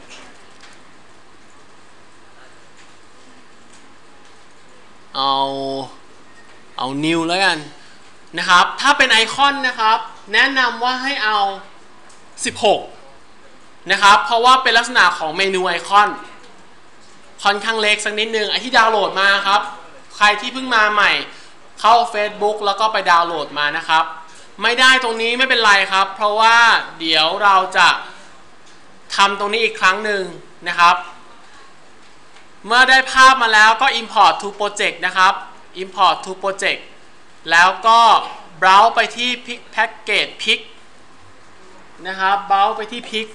เอาเอานิวแล้วกันนะครับถ้าเป็นไอคอนนะครับแนะนำว่าให้เอาสิบหกนะครับเพราะว่าเป็นลักษณะของเมนูไอคอนค่อนข้างเล็กสักนิดนึงไอที่ดาวน์โหลดมาครับใครที่เพิ่งมาใหม่เข้า Facebook แล้วก็ไปดาวน์โหลดมานะครับไม่ได้ตรงนี้ไม่เป็นไรครับเพราะว่าเดี๋ยวเราจะทำตรงนี้อีกครั้งหนึ่งนะครับเมื่อได้ภาพมาแล้วก็ import to project นะครับ import to project แล้วก็ browse ไปที่ pick package pick นะครับ browse ไปที่ pick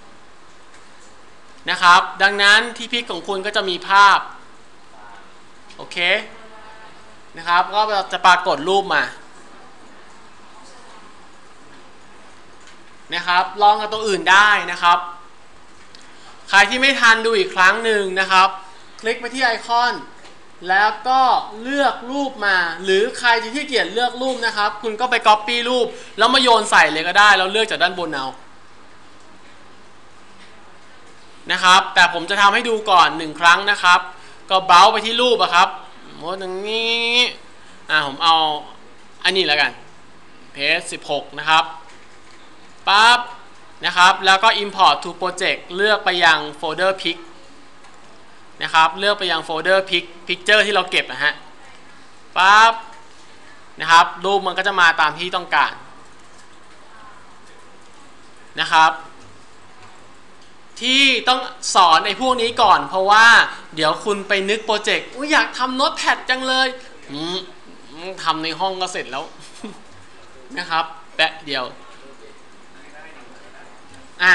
นะครับดังนั้นที่ pick ของคุณก็จะมีภาพโอเคนะครับก็จะปรากฏรูปมานะครับลองกับตัวอื่นได้นะครับใครที่ไม่ทันดูอีกครั้งหนึ่งนะครับคลิกไปที่ไอคอนแล้วก็เลือกรูปมาหรือใครที่ขี้เกียจเลือกรูปนะครับคุณก็ไป Copy รูปแล้วมาโยนใส่เลยก็ได้แล้วเลือกจากด้านบนเอานะครับแต่ผมจะทำให้ดูก่อนหนึ่งครั้งนะครับก็เบราว์ไปที่รูปอะครับโมดตรงนี้อ่าผมเอาอันนี้แล้วกันเพจสิบหกนะครับปั๊บนะครับแล้วก็ import to project เลือกไปยังโฟลเดอร์ pick นะครับเลือกไปยังโฟลเดอร์ pick picture ที่เราเก็บนะฮะปั๊บนะครับรูปมันก็จะมาตามที่ต้องการนะครับที่ต้องสอนไอ้พวกนี้ก่อนเพราะว่าเดี๋ยวคุณไปนึกโปรเจกต์อยากทำโน้ตแพดจังเลยทำในห้องก็เสร็จแล้ว นะครับแป๊บเดียวอ่า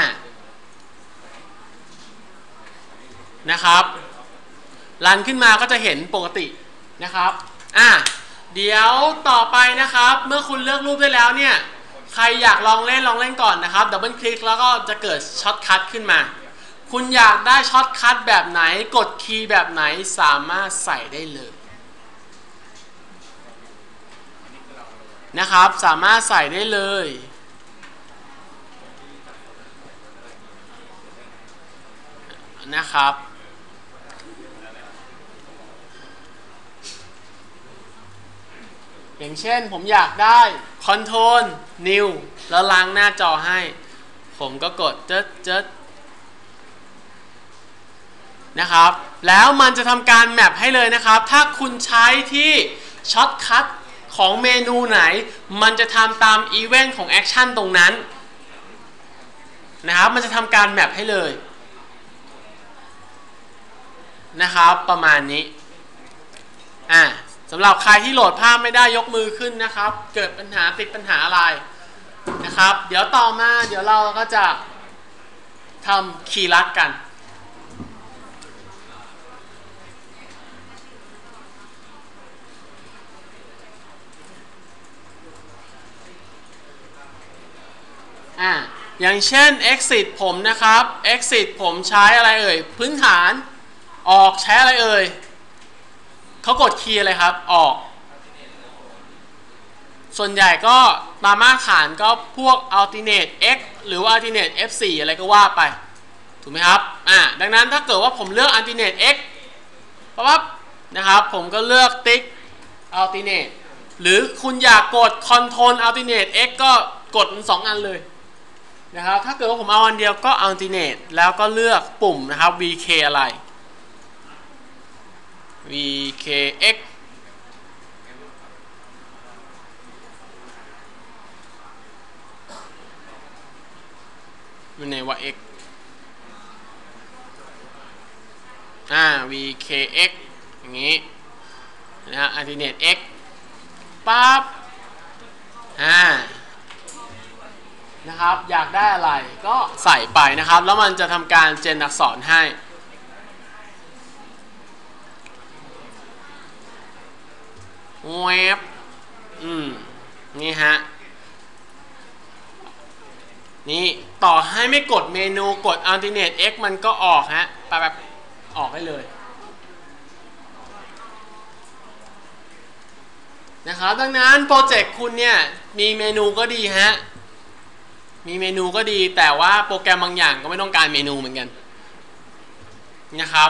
นะครับรันขึ้นมาก็จะเห็นปกตินะครับอ่าเดี๋ยวต่อไปนะครับเมื่อคุณเลือกรูปได้แล้วเนี่ยใครอยากลองเล่นลองเล่นก่อนนะครับดับเบิลคลิกแล้วก็จะเกิดช็อตคัทขึ้นมาคุณอยากได้ช็อตคัทแบบไหนกดคีย์แบบไหนสามารถใส่ได้เลยนะครับสามารถใส่ได้เลยนะครับอย่างเช่นผมอยากได้ Control New แล้วล้างหน้าจอให้ผมก็กดเจ๊ดเจ๊ดนะครับแล้วมันจะทำการแมปให้เลยนะครับถ้าคุณใช้ที่ช็อตคัทของเมนูไหนมันจะทำตามอีเวนต์ของแอคชั่นตรงนั้นนะครับมันจะทำการแมปให้เลยนะครับประมาณนี้อ่าสำหรับใครที่โหลดภาพไม่ได้ยกมือขึ้นนะครับเกิดปัญหาติดปัญหาอะไรนะครับเดี๋ยวต่อมาเดี๋ยวเราก็จะทำคีย์ลัดกันอ่าอย่างเช่น exit ผมนะครับ exit ผมใช้อะไรเอ่ยพื้นฐานออกใช้อะไรเอ่ยเขากดคีย์อะไรครับออกส่วนใหญ่ก็ตามมาตรฐานก็พวก alternate x หรือว่า alternate เอฟ โฟร์ อะไรก็ว่าไปถูกไหมครับอ่าดังนั้นถ้าเกิดว่าผมเลือก alternate x ปั๊บนะครับผมก็เลือกติ๊ก alternate หรือคุณอยากกด control alternate x ก็กดสองอันเลยนะครับถ้าเกิดว่าผมเอาอันเดียวก็ alternate แล้วก็เลือกปุ่มนะครับ วี เค อะไร วี เค เอ็กซ์ มันไหนว่า x อ่า วี เค เอ็กซ์ อย่างงี้นะฮะ alternate x ปั๊บอ่านะครับอยากได้อะไรก็ใส่ไปนะครับแล้วมันจะทำการเจนอักษรให้แวบอืมนี่ฮะนี่ต่อให้ไม่กดเมนูกด alternate x มันก็ออกฮะไปแบบออกได้เลยนะครับดังนั้นโปรเจกต์คุณเนี่ยมีเมนูก็ดีฮะมีเมนูก็ดีแต่ว่าโปรแกรมบางอย่างก็ไม่ต้องการเมนูเหมือนกันนะครับ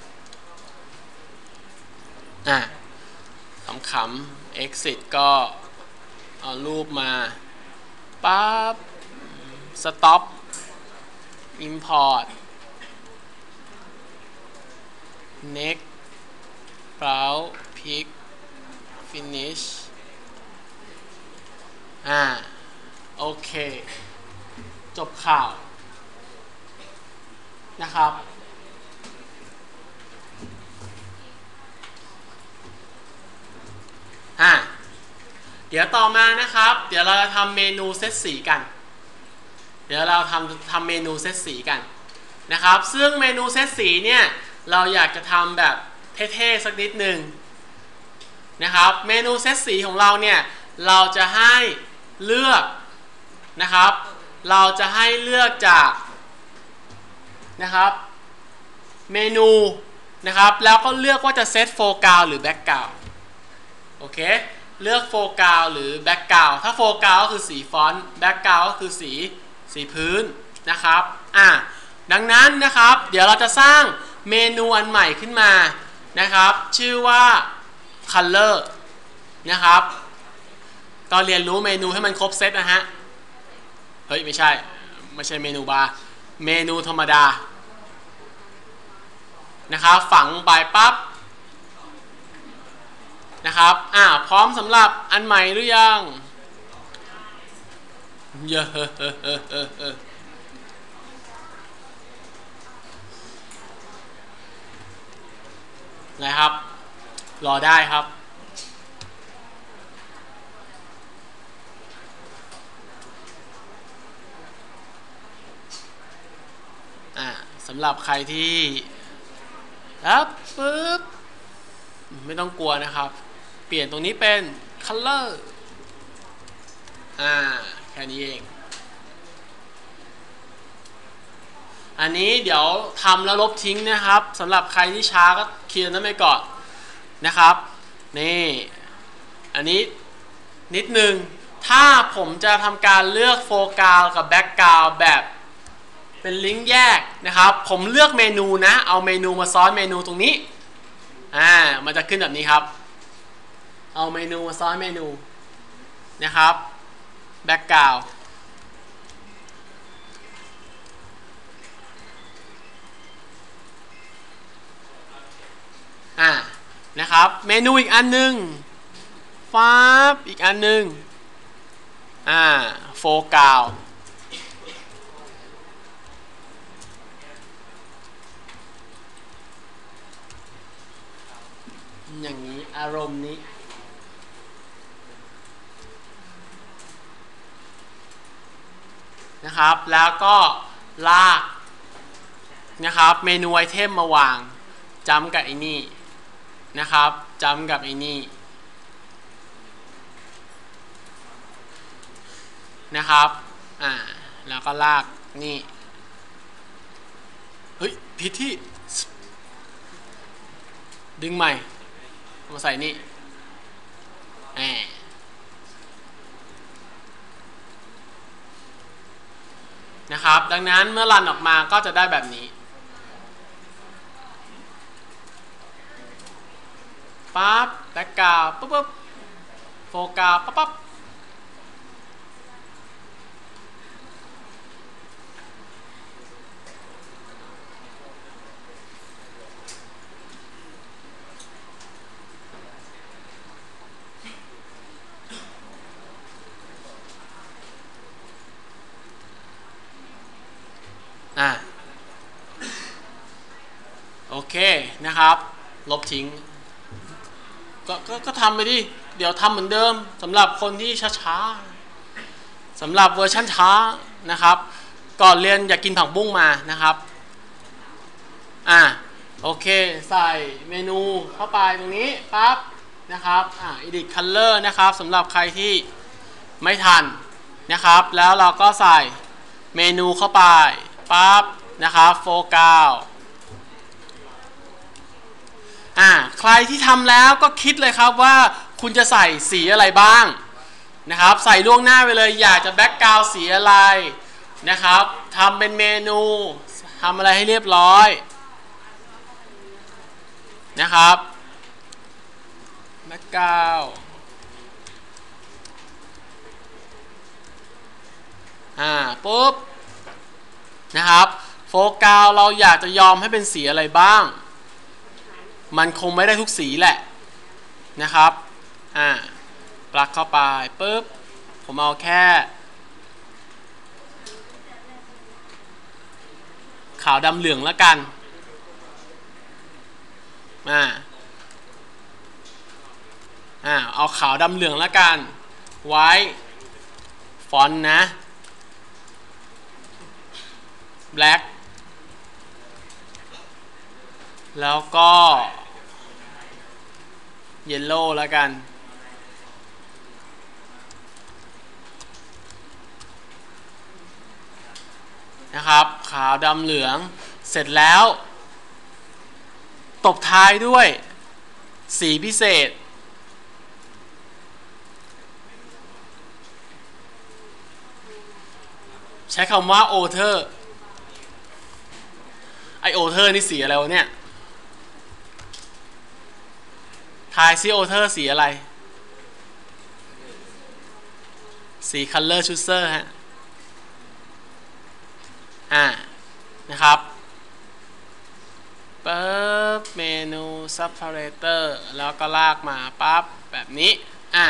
อ่ะขำๆ exit ก็เอารูปมาปั๊บ stop import next browse pick finish อ่าโอเคจบข่าวนะครับอ่าเดี๋ยวต่อมานะครับเดี๋ยวเราจะทำเมนูเซตสีกันเดี๋ยวเราทำทำเมนูเซตสีกันนะครับซึ่งเมนูเซตสีเนี่ยเราอยากจะทำแบบเท่ๆสักนิดหนึ่งนะครับเมนูเซตสีของเราเนี่ยเราจะให้เลือกนะครับเราจะให้เลือกจากนะครับเมนูนะครับแล้วก็เลือกว่าจะเซตโฟกัสหรือแบ็กกราวด์โอเคเลือกโฟกัสหรือแบ็กกราวด์ถ้าโฟกัสก็คือสีฟอนต์แบ็กกราวด์ก็คือสีสีพื้นนะครับอ่ะดังนั้นนะครับเดี๋ยวเราจะสร้างเมนูอันใหม่ขึ้นมานะครับชื่อว่า color นะครับก็เรียนรู้เมนูให้มันครบเซตนะฮะเฮ้ยไม่ใช่ไม่ใช่เมนูบาร์เมนูธรรมดานะครับฝังไปปั๊บนะครับอ่าพร้อมสำหรับอันใหม่หรือยังเยอะเฮ้อเฮ้อเฮ้อเฮ้อนะครับรอได้ครับอ่าสำหรับใครที่ครับปึ๊บไม่ต้องกลัวนะครับเปลี่ยนตรงนี้เป็น color อ่าแค่นี้เองอันนี้เดี๋ยวทำแล้วลบทิ้งนะครับสำหรับใครที่ช้าก็เคลียร์นั้นไปก่อนนะครับนี่อันนี้นิดนึงถ้าผมจะทำการเลือกโฟกัสกับแบ็กกราวด์แบบเป็นลิงก์แยกนะครับผมเลือกเมนูนะเอาเมนูมาซ้อนเมนูตรงนี้อ่ามันจะขึ้นแบบนี้ครับเอาเมนูมาซ้อนเมนูนะครับแบ็กกราวด์อ่านะครับเมนูอีกอันนึงฟ้าอีกอันนึงอ่าโฟกัสอย่างนี้อารมณ์นี้นะครับแล้วก็ลากนะครับเมนูไอเทมมาวางจำกับไอ้นี่นะครับจำกับไอ้นี่นะครับอ่าแล้วก็ลากนี่เฮ้ยผิดที่ดึงใหม่มาใส่นี่แหมนะครับดังนั้นเมื่อรันออกมาก็จะได้แบบนี้ปั๊บแบ็กกราวด์ปุ๊บปุ๊บโฟกัสปั๊บปั๊บอ่ะโอเคนะครับลบทิ้งก็ก็ก็ทำไปดิเดี๋ยวทำเหมือนเดิมสำหรับคนที่ช้าๆสำหรับเวอร์ชันช้านะครับก่อนเรียนอยากกินผักบุ้งมานะครับอ่ะโอเคใส่เมนูเข้าไปตรงนี้ปั๊บนะครับอ่ะ edit color นะครับสำหรับใครที่ไม่ทันนะครับแล้วเราก็ใส่เมนูเข้าไปปั๊บนะครับโฟกัสอ่าใครที่ทำแล้วก็คิดเลยครับว่าคุณจะใส่สีอะไรบ้างนะครับใส่ล่วงหน้าไปเลยอยากจะแบ็กกราวด์สีอะไรนะครับทำเป็นเมนูทำอะไรให้เรียบร้อยนะครับแบ็กกราวด์อ่าปุ๊บนะครับโฟกัสเราอยากจะยอมให้เป็นสีอะไรบ้างมันคงไม่ได้ทุกสีแหละนะครับอ่าปลักเข้าไปปุ๊บผมเอาแค่ขาวดำเหลืองแล้วกันอ่าอ่าเอาขาวดำเหลืองแล้วกันไว้ฟอนต์นะ black แล้วก็ yellow แล้วกันนะครับขาวดำเหลืองเสร็จแล้วตบท้ายด้วยสีพิเศษใช้คำว่าโอเทอร์ไอโอเทอร์นี่สีอะไรวะเนี่ยทายซิโอเทอร์สีอะไรสี Color Chooser ฮะอ่านะครับเปิดเมนู Separator แล้วก็ลากมาปั๊บแบบนี้อ่า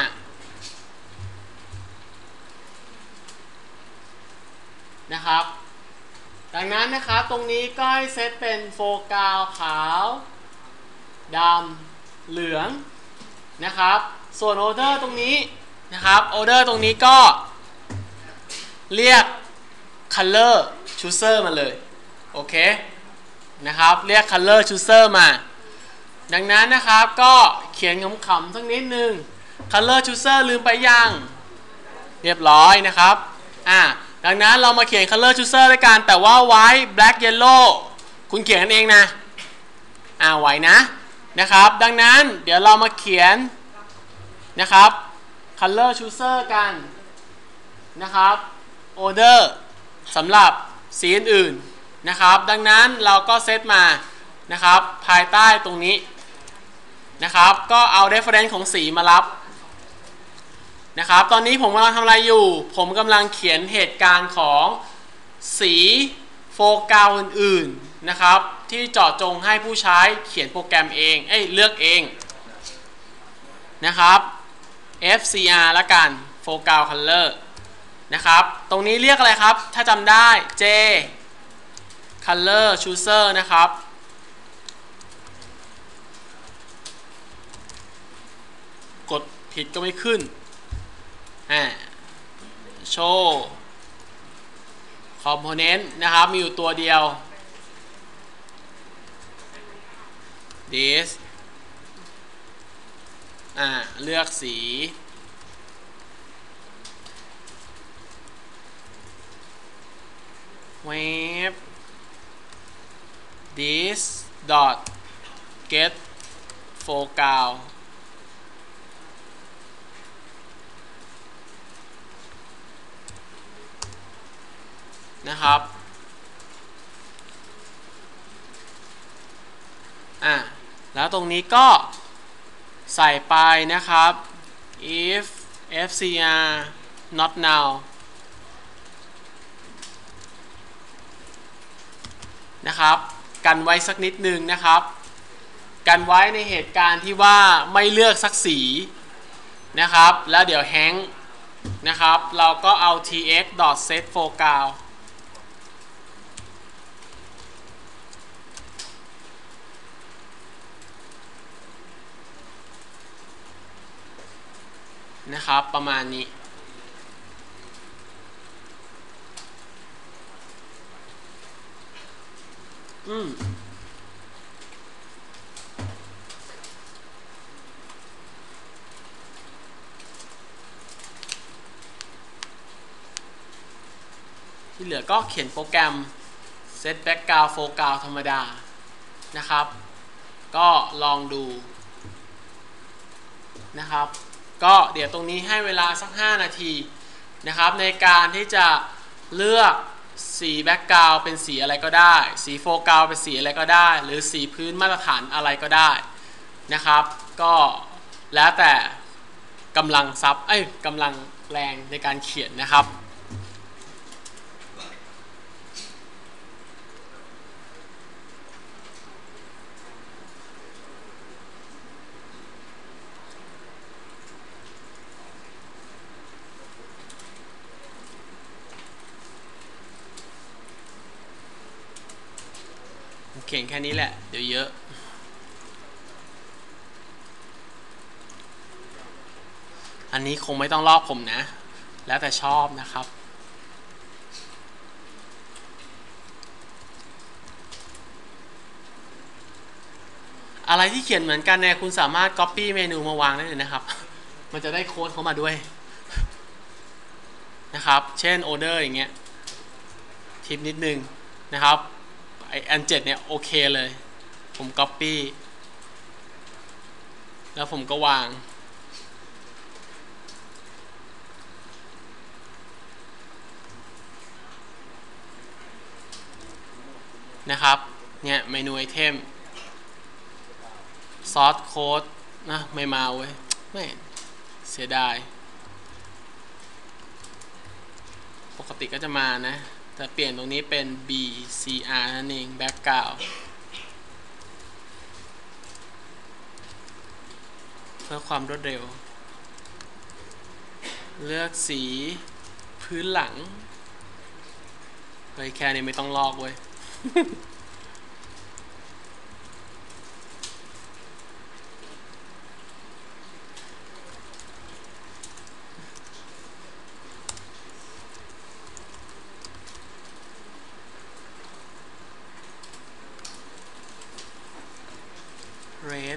นะครับดังนั้นนะครับตรงนี้ก็ให้เซตเป็นโฟกัสขาวดำเหลืองนะครับส่วนออเดอร์ตรงนี้นะครับออเดอร์ตรงนี้ก็เรียก Color Chooser มาเลยโอเคนะครับเรียก Color Chooser มาดังนั้นนะครับก็เขียนขำๆสักนิดนึง Color Chooser ลืมไปยังเรียบร้อยนะครับอ่าดังนั้นเรามาเขียน Color Chooser ด้วยกันแต่ว่า White Black Yellow คุณเขียนกันเองนะอ่าไหวนะนะครับดังนั้นเดี๋ยวเรามาเขียนนะครับ Color Chooser กันนะครับ Order สำหรับสีอื่นๆนะครับดังนั้นเราก็เซตมานะครับภายใต้ตรงนี้นะครับก็เอา reference ของสีมารับนะครับตอนนี้ผมกำลังทำอะไรอยู่ผมกำลังเขียนเหตุการณ์ของสีโฟกัสอื่นๆนะครับที่เจาะจงให้ผู้ใช้เขียนโปรแกรมเองเอ้ยเลือกเองนะครับ เอฟ ซี อาร์ ละกัน Foreground Color นะครับตรงนี้เรียกอะไรครับถ้าจำได้ J Color Chooser นะครับกดผิดก็ไม่ขึ้นอ่าโชว์คอมโพเนนต์นะครับมีอยู่ตัวเดียว this อ่าเลือกสีเว็บ this dot get foregroundนะครับอ่ะแล้วตรงนี้ก็ใส่ไปนะครับ if เอฟ ซี อาร์ not now นะครับกันไว้สักนิดนึงนะครับกันไว้ในเหตุการณ์ที่ว่าไม่เลือกสักสีนะครับแล้วเดี๋ยวแฮงนะครับเราก็เอา tx dot set foregroundนะครับประมาณนี้อืมที่เหลือก็เขียนโปรแกรม set background foreground ธรรมดานะครับก็ลองดูนะครับก็เดี๋ยวตรงนี้ให้เวลาสักห้านาทีนะครับในการที่จะเลือกสีแบ็กกราวด์เป็นสีอะไรก็ได้สีโฟกัสเป็นสีอะไรก็ได้หรือสีพื้นมาตรฐานอะไรก็ได้นะครับก็แล้วแต่กำลังซับเอ้ยกำลังแรงในการเขียนนะครับเขียนแค่นี้แหละเดี๋ยวเยอะอันนี้คงไม่ต้องลอกผมนะแล้วแต่ชอบนะครับอะไรที่เขียนเหมือนกันเนี่ยคุณสามารถ Copy เมนูมาวางได้เลยนะครับมันจะได้โค้ดเข้ามาด้วยนะครับเช่น order อย่างเงี้ยทิปนิดนึงนะครับไออันเจ็ดเนี่ยโอเคเลยผม Copy แล้วผมก็วางนะครับเนี่ยเมนูไอเทมซอสโค้ดนะไม่มาเว้ยไม่เสียดายปกติก็จะมานะแต่เปลี่ยนตรงนี้เป็น B C R นั่นเอง background เพื่อความรวดเร็วเลือกสีพื้นหลังเฮ้ยแค่นี้ไม่ต้องลอกเว้ยred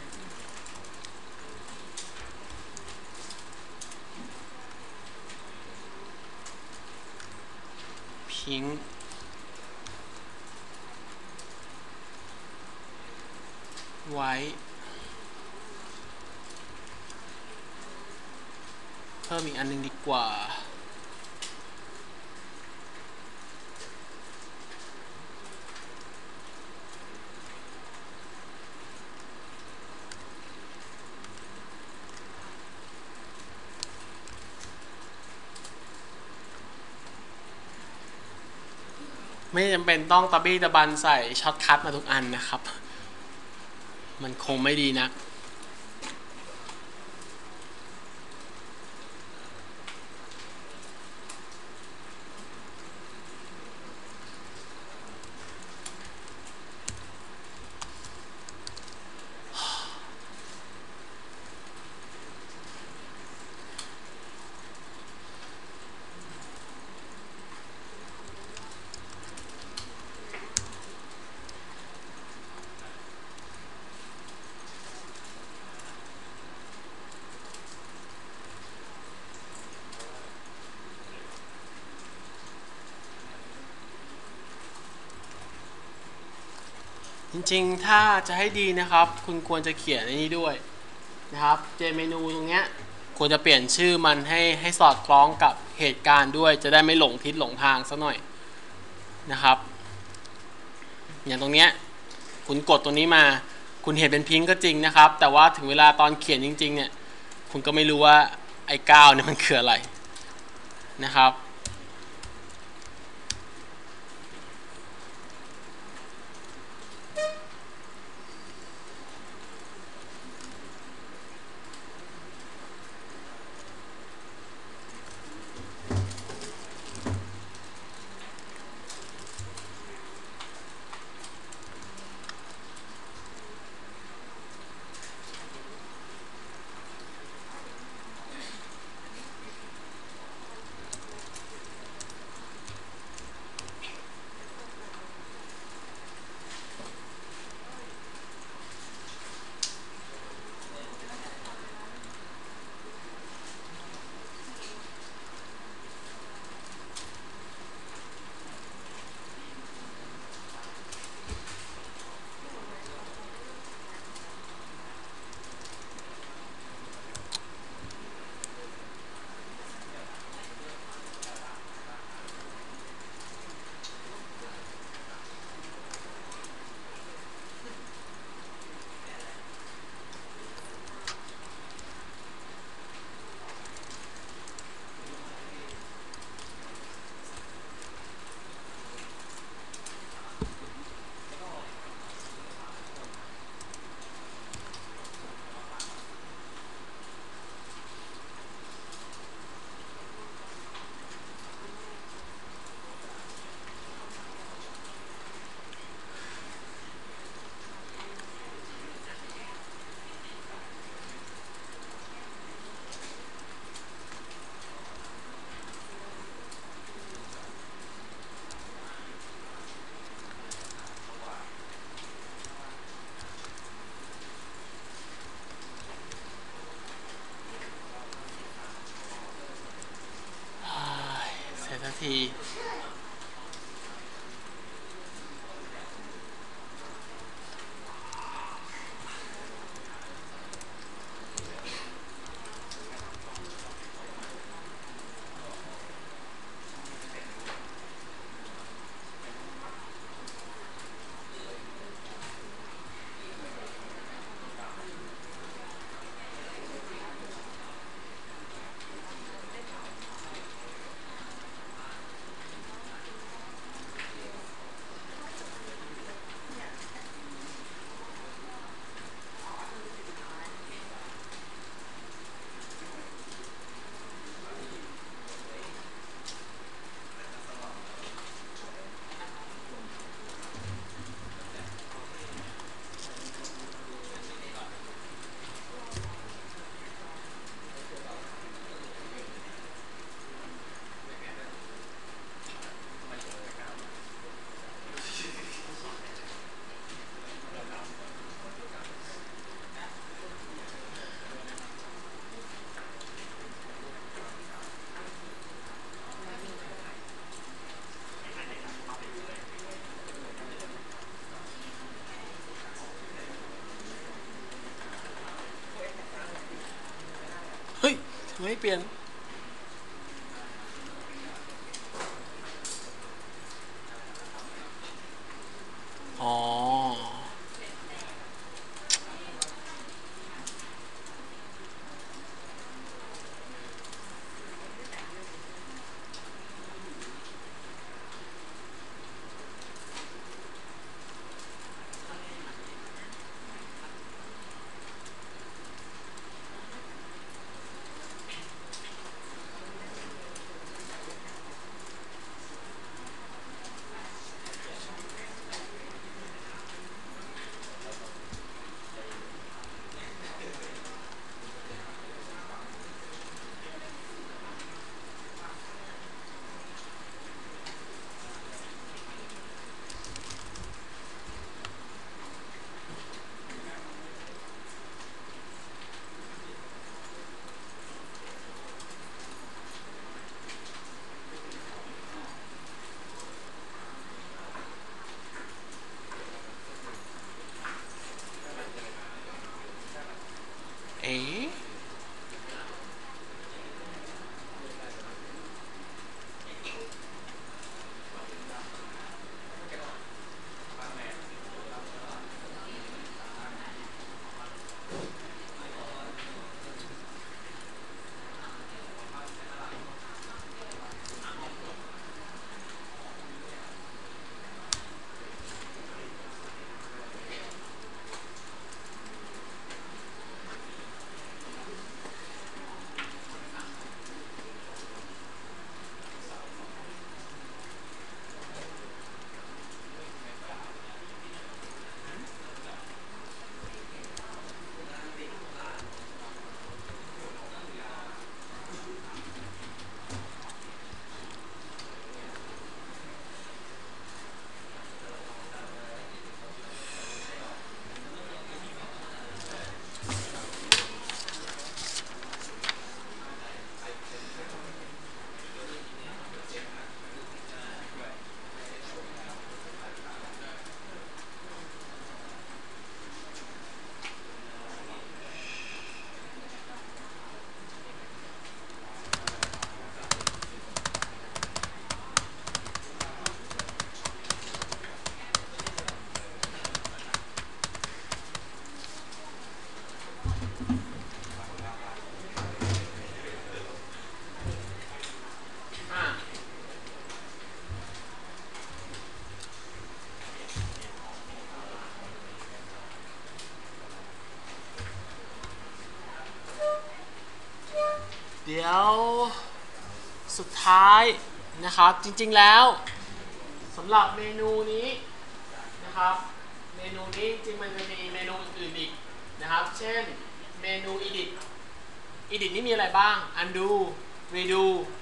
pink white เพิ่มอีกอันหนึ่งดีกว่าไม่จำเป็นต้องตะบี้ตะบันใส่ช็อตคัทมาทุกอันนะครับมันคงไม่ดีนักจริงๆถ้าจะให้ดีนะครับคุณควรจะเขียนในนี้ด้วยนะครับเจเมนูตรงเนี้ยควรจะเปลี่ยนชื่อมันให้ให้สอดคล้องกับเหตุการณ์ด้วยจะได้ไม่หลงทิศหลงทางซะหน่อยนะครับอย่างตรงเนี้ยคุณกดตรงนี้มาคุณเห็นเป็นพิงค์ก็จริงนะครับแต่ว่าถึงเวลาตอนเขียนจริงๆเนี่ยคุณก็ไม่รู้ว่าไอ้ก้าวเนี่ยมันคืออะไรนะครับที เฮ้ยทำไมไม่เปลี่ยนอ๋อเอ๊ะเดี๋ยวสุดท้ายนะครับจริงๆแล้วสำหรับเมนูนี้นะครับเมนูนี้จริงมันจะมีเมนูอื่นๆอีกนะครับเช่นเมนู edit edit นี่มีอะไรบ้าง undo redo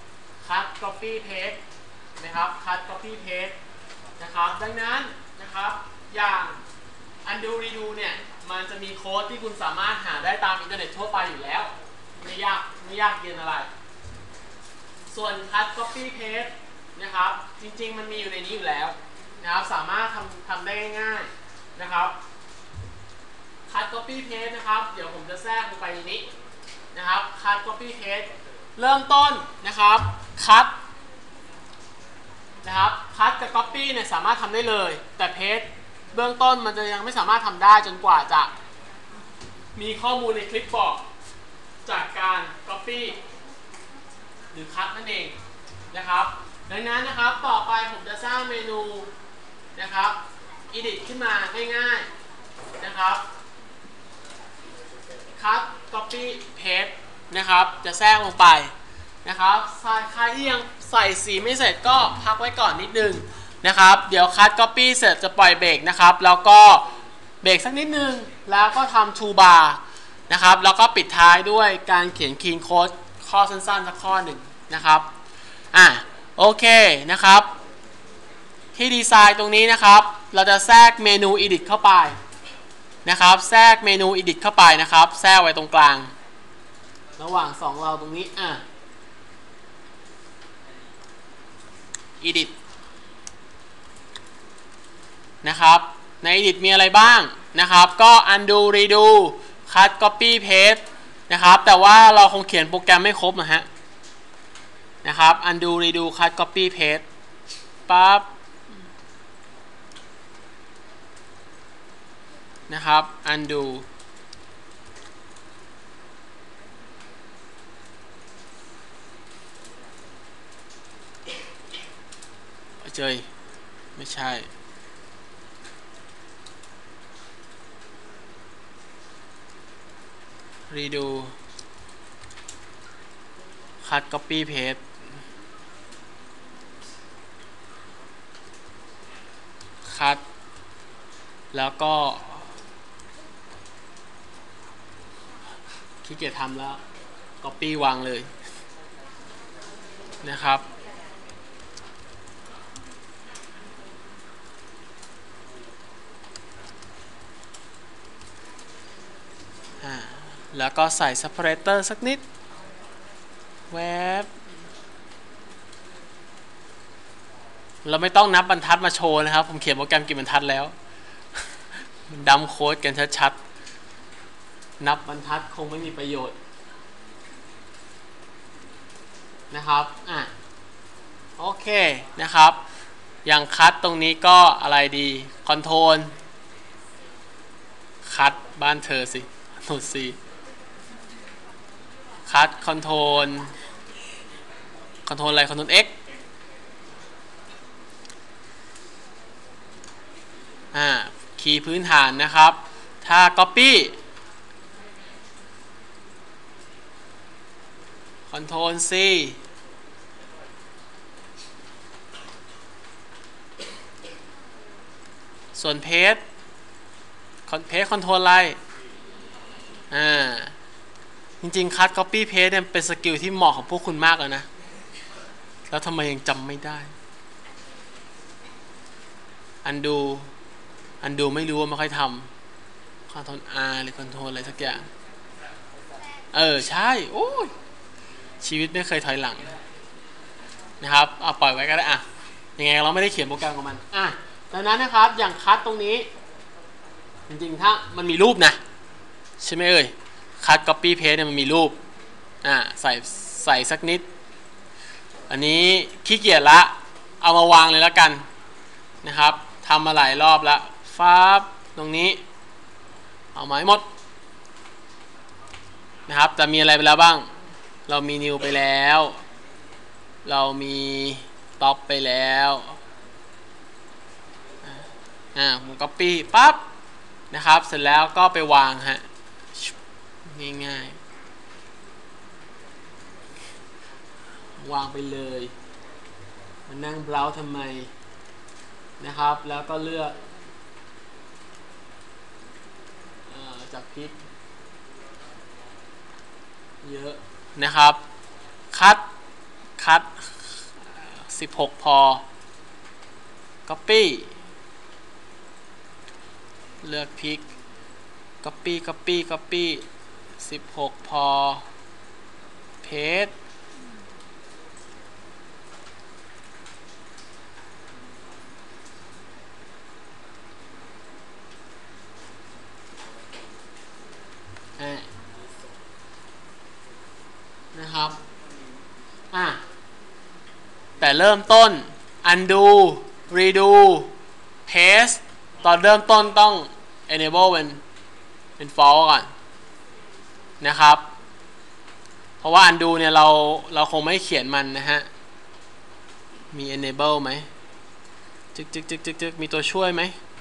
cut copy paste นะครับ cut copy paste นะครับดังนั้นนะครับอย่าง undo redo เนี่ยมันจะมีโค้ดที่คุณสามารถหาได้ตามอินเทอร์เน็ตทั่วไปอยู่แล้วไม่ยากไม่ยากเย็นอะไรส่วน cut copy paste นะครับจริงๆมันมีอยู่ในนี้อยู่แล้วนะครับสามารถทำทำได้ง่ายๆนะครับคัด copy paste นะครับเดี๋ยวผมจะแทรกลงไปในนี้นะครับคัด copy paste เริ่มต้นนะครับคัดนะครับคัดกับ copy เนี่ยสามารถทำได้เลยแต่ paste เบื้องต้นมันจะยังไม่สามารถทำได้จนกว่าจะมีข้อมูลในคลิปบอกจากการ copy หรือคัดนั่นเองนะครับดังนั้นนะครับต่อไปผมจะสร้างเมนูนะครับ edit ขึ้นมาง่ายๆนะครับคัด copy paste นะครับจะแทรกลงไปนะครับใครที่ยังใส่สีไม่เสร็จก็พักไว้ก่อนนิดนึงนะครับเดี๋ยวคัด copy เสร็จจะปล่อยเบรกนะครับแล้วก็เบรกสักนิดนึงแล้วก็ทำ toolbar นะครับแล้วก็ปิดท้ายด้วยการเขียน clean code ข้อสั้นๆสักข้อหนึ่งนะครับอ่ะโอเคนะครับที่ดีไซน์ตรงนี้นะครับเราจะแทรกเมนู edit เข้าไปนะครับแทรกเมนู edit เข้าไปนะครับแทรกไว้ตรงกลางระหว่างสองเราตรงนี้อ่ะ edit นะครับใน edit มีอะไรบ้างนะครับก็ undo redo cut copy paste นะครับแต่ว่าเราคงเขียนโปรแกรมไม่ครบนะฮะนะครับ undo redo cut copy paste ปั๊บนะครับ undo เจยไม่ใช่ redo cut copy paste คัดแล้วก็ขี้เกียจทำแล้ว copy วางเลยนะครับแล้วก็ใส่ separator สักนิดแวบเราไม่ต้องนับบรรทัดมาโชว์นะครับผมเขียนโปรแกรมกี่บรรทัดแล้วดำโค้ดกันชัดๆนับบรรทัดคงไม่มีประโยชน์นะครับอ่ะโอเคนะครับอย่างคัดตรงนี้ก็อะไรดีคอนโทรลคัดบ้านเธอสิหนุดสิคัดคอนโทรลคอนโทรลอะไรคอนโทรล X อ่าคีย์พื้นฐานนะครับถ้า copy คอนโทรล C ส่วน paste paste คอนโทรลอะไรอ่าจริงๆ คัด copy paste เนี่ยเป็นสกิลที่เหมาะของพวกคุณมากแล้วนะแล้วทำไมยังจำไม่ได้ undo undo ไม่รู้ว่าไม่ค่อยทำ control R หรือ control อะไรสักอย่างเออใช่โอ้ยชีวิตไม่เคยถอยหลังนะครับเอาปล่อยไว้ก็ได้อ่ะยังไงเราไม่ได้เขียนโปรแกรมของมันอ่ะดังนั้นนะครับอย่างคัดตรงนี้จริงๆถ้ามันมีรูปนะใช่ไหมเอ่ยคัด copy paste เนี่ยมันมีรูปอ่าใส่ใส่สักนิดอันนี้ขี้เกียจละเอามาวางเลยแล้วกันนะครับทำมาหลายรอบแล้วฟ้าตรงนี้เอามาให้หมดนะครับแต่มีอะไรไปแล้วบ้างเรามี new ไปแล้วเรามี top ไปแล้วอ่าผม copy ปั๊บนะครับเสร็จแล้วก็ไปวางฮะง่ายๆวางไปเลยมานั่งเบราว์ทำไมนะครับแล้วก็เลือกจากพริกเยอะนะครับคัดคัดสิบหกพอ copy เลือกพริก copy copy copy สิบหกพอ paste แต่เริ่มต้น undo redo paste ตอนเริ่มต้นต้อง enable เป็นเป็น false ก่อนนะครับเพราะว่า undo เนี่ยเราเราคงไม่เขียนมันนะฮะมี enable ไหมจึกจึกจึกจึกจึกมีตัวช่วยไหม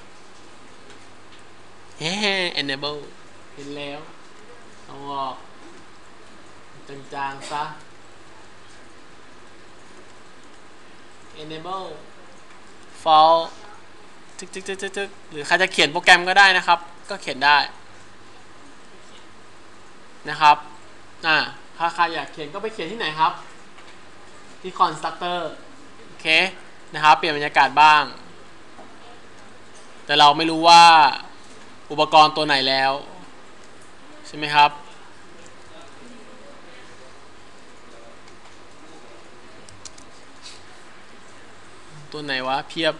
เฮ้ enable เห็นแล้วเอาออกจางๆซะ enable false จึกจึกจึกจึกหรือใครจะเขียนโปรแกรมก็ได้นะครับก็เขียนได้นะครับอ่าถ้าใครอยากเขียนก็ไปเขียนที่ไหนครับที่ constructor โอเคนะครับเปลี่ยนบรรยากาศบ้างแต่เราไม่รู้ว่าอุปกรณ์ตัวไหนแล้วใช่ไหมครับตัวไหนวะเพียบ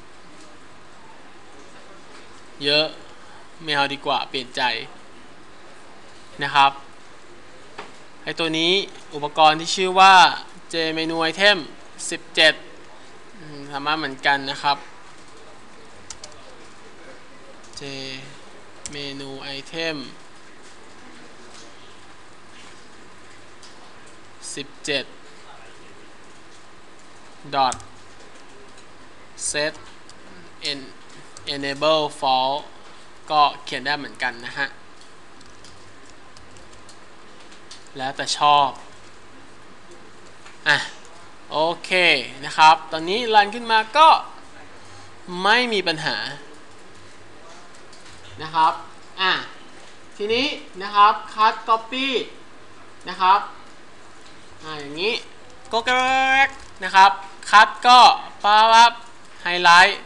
เยอะไม่เอาดีกว่าเปลี่ยนใจนะครับไอตัวนี้อุปกรณ์ที่ชื่อว่า J Menu Item สิบเจ็ดสามารถเหมือนกันนะครับ J Menu Item สิบเจ็ด dot set en enable false ก็เขียนได้เหมือนกันนะฮะแล้วแต่ชอบอ่ะโอเคนะครับตอนนี้รันขึ้นมาก็ไม่มีปัญหานะครับอ่ะทีนี้นะครับ cut copy นะครับอ่ะอย่างนี้ก็แกรกนะครับ cut ก็ปั๊บไฮไลท์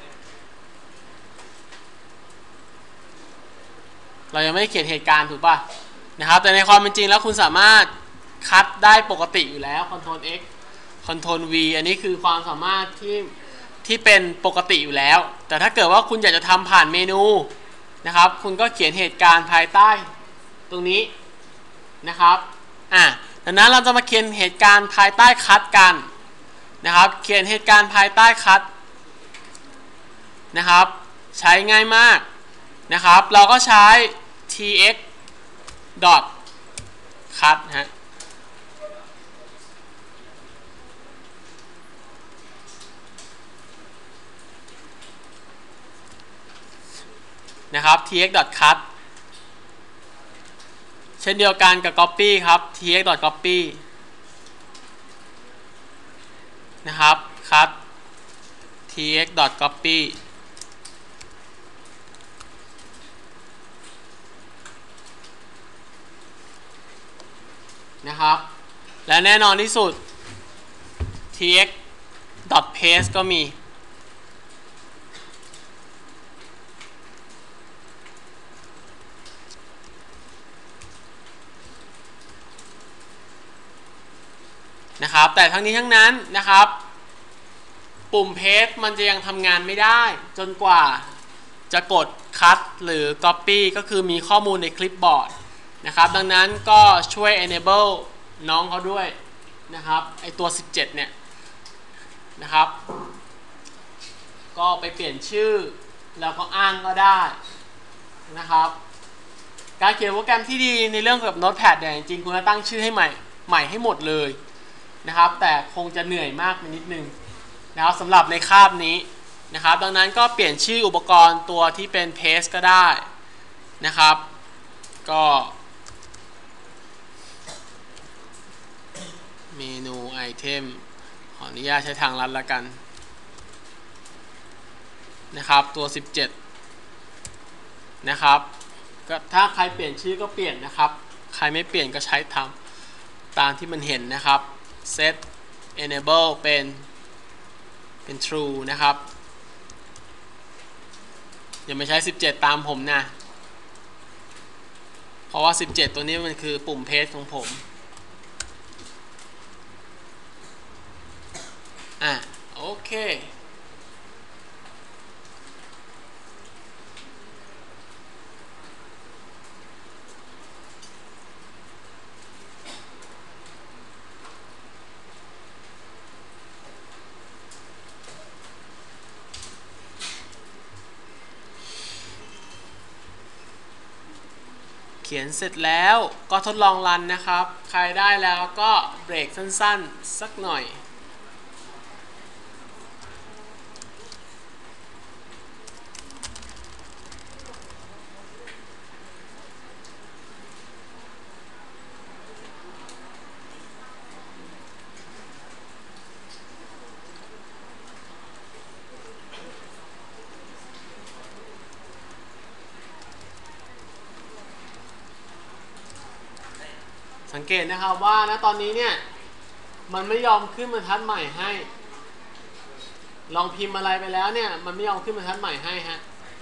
เรายังไม่ได้เขียนเหตุการณ์ถูกป่ะนะครับแต่ในความเป็นจริงแล้วคุณสามารถคัดได้ปกติอยู่แล้ว Ctrl X Ctrl V อันนี้คือความสามารถที่ที่เป็นปกติอยู่แล้วแต่ถ้าเกิดว่าคุณอยากจะทำผ่านเมนูนะครับคุณก็เขียนเหตุการณ์ภายใต้ตรงนี้นะครับอ่ะดังนั้นเราจะมาเขียนเหตุการณ์ภายใต้คัดกันนะครับเขียนเหตุการณ์ภายใต้คัดนะครับใช้ง่ายมากนะครับเราก็ใช้ tx dot cut ฮะนะครับ tx dot cut เช่นเดียวกันกับ copy ครับ tx dot copy นะครับ cut tx dot copyนะครับและแน่นอนที่สุด tx dot paste ก็มีนะครับแต่ทั้งนี้ทั้งนั้นนะครับปุ่ม paste มันจะยังทำงานไม่ได้จนกว่าจะกด cut หรือ copy ก็คือมีข้อมูลในคลิปบอร์ดนะครับดังนั้นก็ช่วย enable น้องเขาด้วยนะครับไอตัวสิบเจ็ดเนี่ยนะครับก็ไปเปลี่ยนชื่อแล้วก็อ้างก็ได้นะครับการเขียนโปรแกรมที่ดีในเรื่องกับ Notepad เนี่ยจริงๆคุณจะตั้งชื่อให้ใหม่ใหม่ให้หมดเลยนะครับแต่คงจะเหนื่อยมากไปนิดนึงนะครับสำหรับในคาบนี้นะครับดังนั้นก็เปลี่ยนชื่ออุปกรณ์ตัวที่เป็น paste ก็ได้นะครับก็เมนูไอเทมขออนุญาตใช้ทางลัดละกันนะครับตัวสิบเจ็ดนะครับก็ถ้าใครเปลี่ยนชื่อก็เปลี่ยนนะครับใครไม่เปลี่ยนก็ใช้ทำตามที่มันเห็นนะครับ set enable เป็นเป็น true นะครับอย่าไม่ใช้สิบเจ็ดตามผมนะเพราะว่าสิบเจ็ดตัวนี้มันคือปุ่ม paste ของผมอ่ะโอเคขียนเสร็จแล้วก็ทดลองรันนะครับใครได้แล้วก็เบรกสั้นๆสักหน่อยสังเกตนะครับว่าณตอนนี้เนี่ยมันไม่ยอมขึ้นบรรทัดใหม่ให้ลองพิมพ์อะไรไปแล้วเนี่ยมันไม่ยอมขึ้นบรรทัดใหม่ให้ฮะ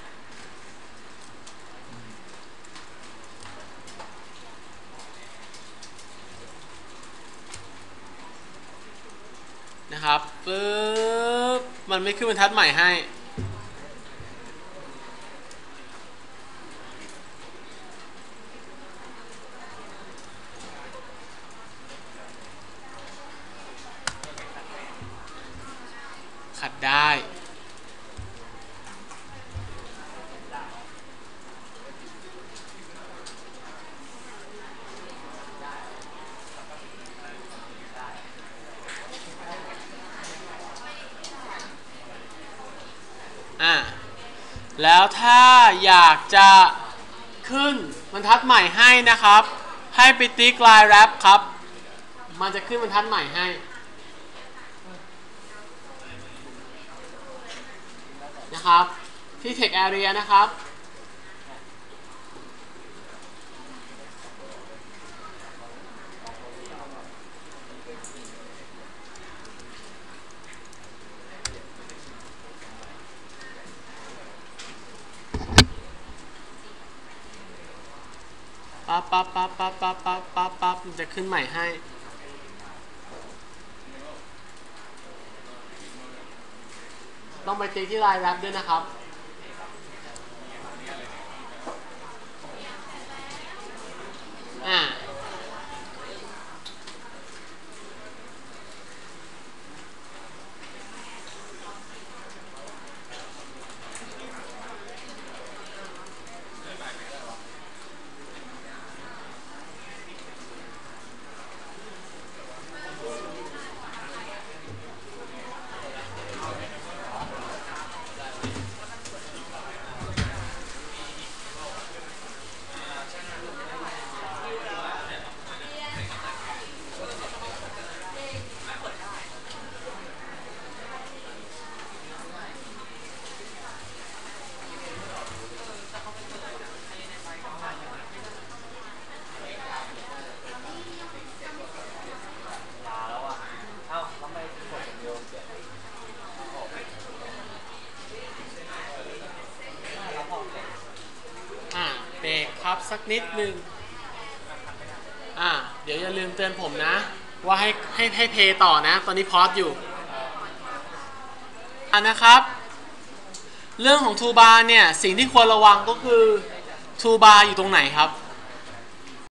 นะครับปึ๊บมันไม่ขึ้นบรรทัดใหม่ให้ขัดได้อ่ะแล้วถ้าอยากจะขึ้นบรรทัดใหม่ให้นะครับให้ไปติ๊กลายแรปครับมันจะขึ้นบรรทัดใหม่ให้นะครับที่ Text Area นะครับปั๊บปั๊บปั๊บปั๊บปั๊บปั๊บปั๊บปั๊บมันจะขึ้นใหม่ให้ต้องไปติ๊กที่ลายแรปด้วยนะครับอ่าเบรกครับสักนิดนึงอ่าเดี๋ยวอย่าลืมเตือนผมนะว่าให้ให้ให้เพย์ต่อนะตอนนี้พอสอยู่อ่านะครับเรื่องของทูบาร์เนี่ยสิ่งที่ควรระวังก็คือทูบาร์อยู่ตรงไหนครับ